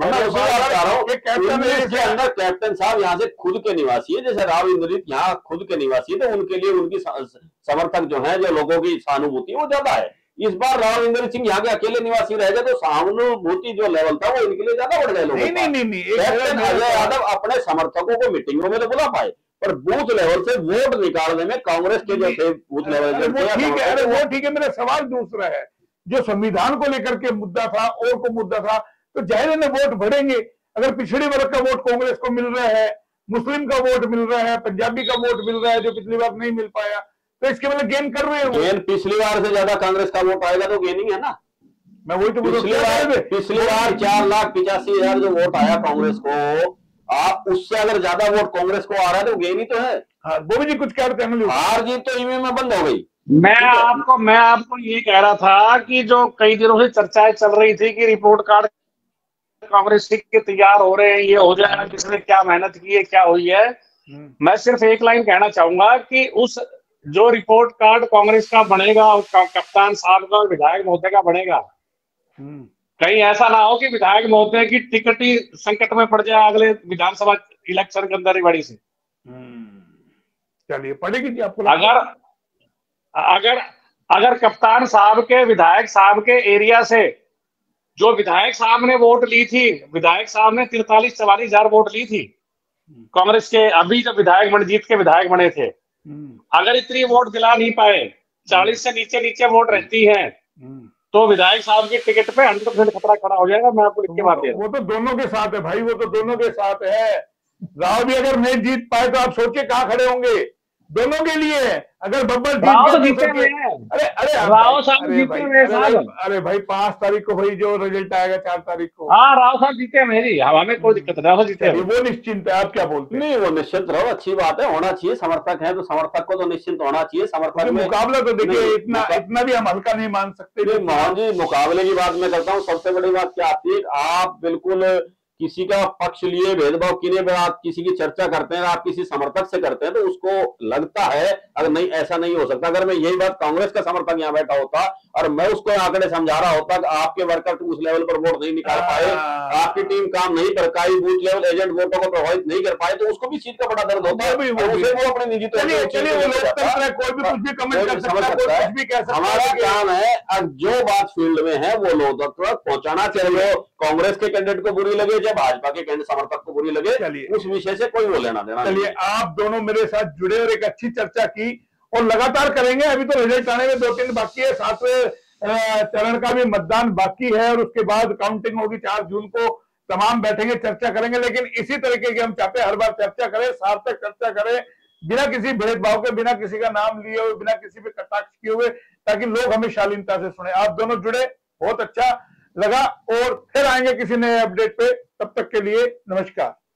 के अंदर कैप्टन साहब यहाँ से खुद के निवासी है, जैसे राव इंद्रित यहाँ खुद के निवासी है, तो उनके लिए उनकी समर्थक जो है, जो लोगों की सहानुभूति वो ज्यादा है। इस बार राव इंद्र सिंह यहाँ के अकेले निवासी रह गए तो सहानुभूति जो लेवल था वो इनके लिए ज्यादा बढ़ गए। नहीं नहीं नहीं नहीं, कैप्टन अजय यादव अपने समर्थकों को मीटिंगों में तो बुला पाए पर बूथ लेवल से वोट निकालने में कांग्रेस के जो थे बूथ लेवल ठीक है, अरे वो ठीक है। मेरा सवाल दूसरा है, जो संविधान को लेकर के मुद्दा था और को मुद्दा था, तो जाहिर है वोट बढ़ेंगे। अगर पिछड़े वर्ग का वोट कांग्रेस को मिल रहा है, मुस्लिम का वोट मिल रहा है, पंजाबी का वोट मिल रहा है जो पिछली बार नहीं मिल पाया, तो इसके मतलब गेन कर रहे हैं। गेन पिछली बार से ज्यादा कांग्रेस का वोट आएगा तो गेनिंग है ना। मैं वही तो पिछली बार पिछली बार चार लाख पिचासी हजार जो वोट आया कांग्रेस को, आप उससे अगर ज्यादा वोट कांग्रेस को आ रहा है तो गेन ही तो है। हाँ, बोबी जी कुछ कह रहे थे? हार जीत तो ईवीएम में बंद हो गई। मैं आपको मैं आपको ये कह रहा था कि जो कई दिनों से चर्चाएं चल रही थी कि रिपोर्ट कार्ड कांग्रेस के तैयार हो रहे हैं, ये हो जाएगा, किसने क्या मेहनत की है, क्या हुई है। मैं सिर्फ एक लाइन कहना चाहूंगा कि उस जो रिपोर्ट कार्ड कांग्रेस का बनेगा, कप्तान साहब का, विधायक महोदय का बनेगा, कहीं ऐसा ना हो कि विधायक महोदय की टिकट ही संकट में पड़ जाए अगले विधानसभा इलेक्शन के अंदर ही बड़ी से। चलिए, पड़ेगी जी आपको? अगर अगर अगर कप्तान साहब के विधायक साहब के एरिया से जो विधायक साहब ने वोट ली थी, विधायक साहब ने तिरतालीस चवालीस हजार वोट ली थी कांग्रेस के, अभी जब विधायक बन जीत के विधायक बने थे, अगर इतनी वोट दिला नहीं पाए, चालीस से नीचे नीचे वोट रहती है, तो विधायक साहब की टिकट पे हंड्रेड परसेंट खतरा खड़ा हो जाएगा। मैं आपको लिख के बात दे रहा हूं। वो तो दोनों के साथ है भाई, वो तो दोनों के साथ है। राव भी अगर नहीं जीत पाए तो आप सोचिए कहाँ खड़े होंगे। दोनों के लिए अगर बब्बर जीत गए, अरे अरे राव साहब जीते हुए साहब, अरे भाई पांच तारीख को भाई जो रिजल्ट आएगा, चार तारीख को। हाँ, राव साहब जीते मेरी, हमें कोई दिक्कत नहीं, जीते वो निश्चिंत है। आप क्या बोलते हैं? नहीं, वो निश्चिंत रहो, अच्छी बात है, होना चाहिए। समर्थक है तो समर्थक को तो निश्चिंत होना चाहिए। समर्थक में मुकाबला तो देखिए इतना इतना भी हम हल्का नहीं मान सकते। मोहन जी, मुकाबले की बात मैं करता हूँ। सबसे बड़ी बात क्या आती है, आप बिल्कुल किसी का पक्ष लिए भेदभाव किए बिना आप किसी की चर्चा करते हैं, आप किसी समर्थक से करते हैं, तो उसको लगता है अगर नहीं, ऐसा नहीं हो सकता। अगर मैं यही बात कांग्रेस का समर्थक यहाँ बैठा होता और मैं उसको आंकड़े समझा रहा होता कि आपके वर्कर उस लेवल पर वोट नहीं निकाल पाए, आपकी टीम काम नहीं कर पाई, बूथ लेवल एजेंट वोटों को प्रभावित नहीं कर पाए, तो उसको भी चीज का बड़ा दर्द होता है। वो अपनी निजी कोई भी कुछ भी कमेंट कर सकता है, कुछ भी कह सकता है। हमारा काम है अब जो बात फील्ड में है वो लोगों तक पहुंचाना चाहिए। कांग्रेस के कैंडिडेट को बुरी लगे, भाजपा के कैंडिडेट समर्थक को बुरी लगे, उस विषय से कोई वो लेना देना। चलिए, आप दोनों मेरे साथ जुड़े और एक अच्छी चर्चा की और लगातार करेंगे। अभी तो रिजल्ट आने में दो तीन बाकी है, सातवें चरण का भी मतदान बाकी है और उसके बाद काउंटिंग होगी चार जून को। तमाम बैठेंगे, चर्चा करेंगे, लेकिन इसी तरीके की हम चाहते हैं हर बार चर्चा करें, सार्थक चर्चा करें, बिना किसी भेदभाव के, बिना किसी का नाम लिए हुए, बिना किसी पे कटाक्ष किए हुए, ताकि लोग हमें शालीनता से सुने। आप दोनों जुड़े, बहुत अच्छा लगा और फिर आएंगे किसी नए अपडेट पे। तब तक के लिए नमस्कार।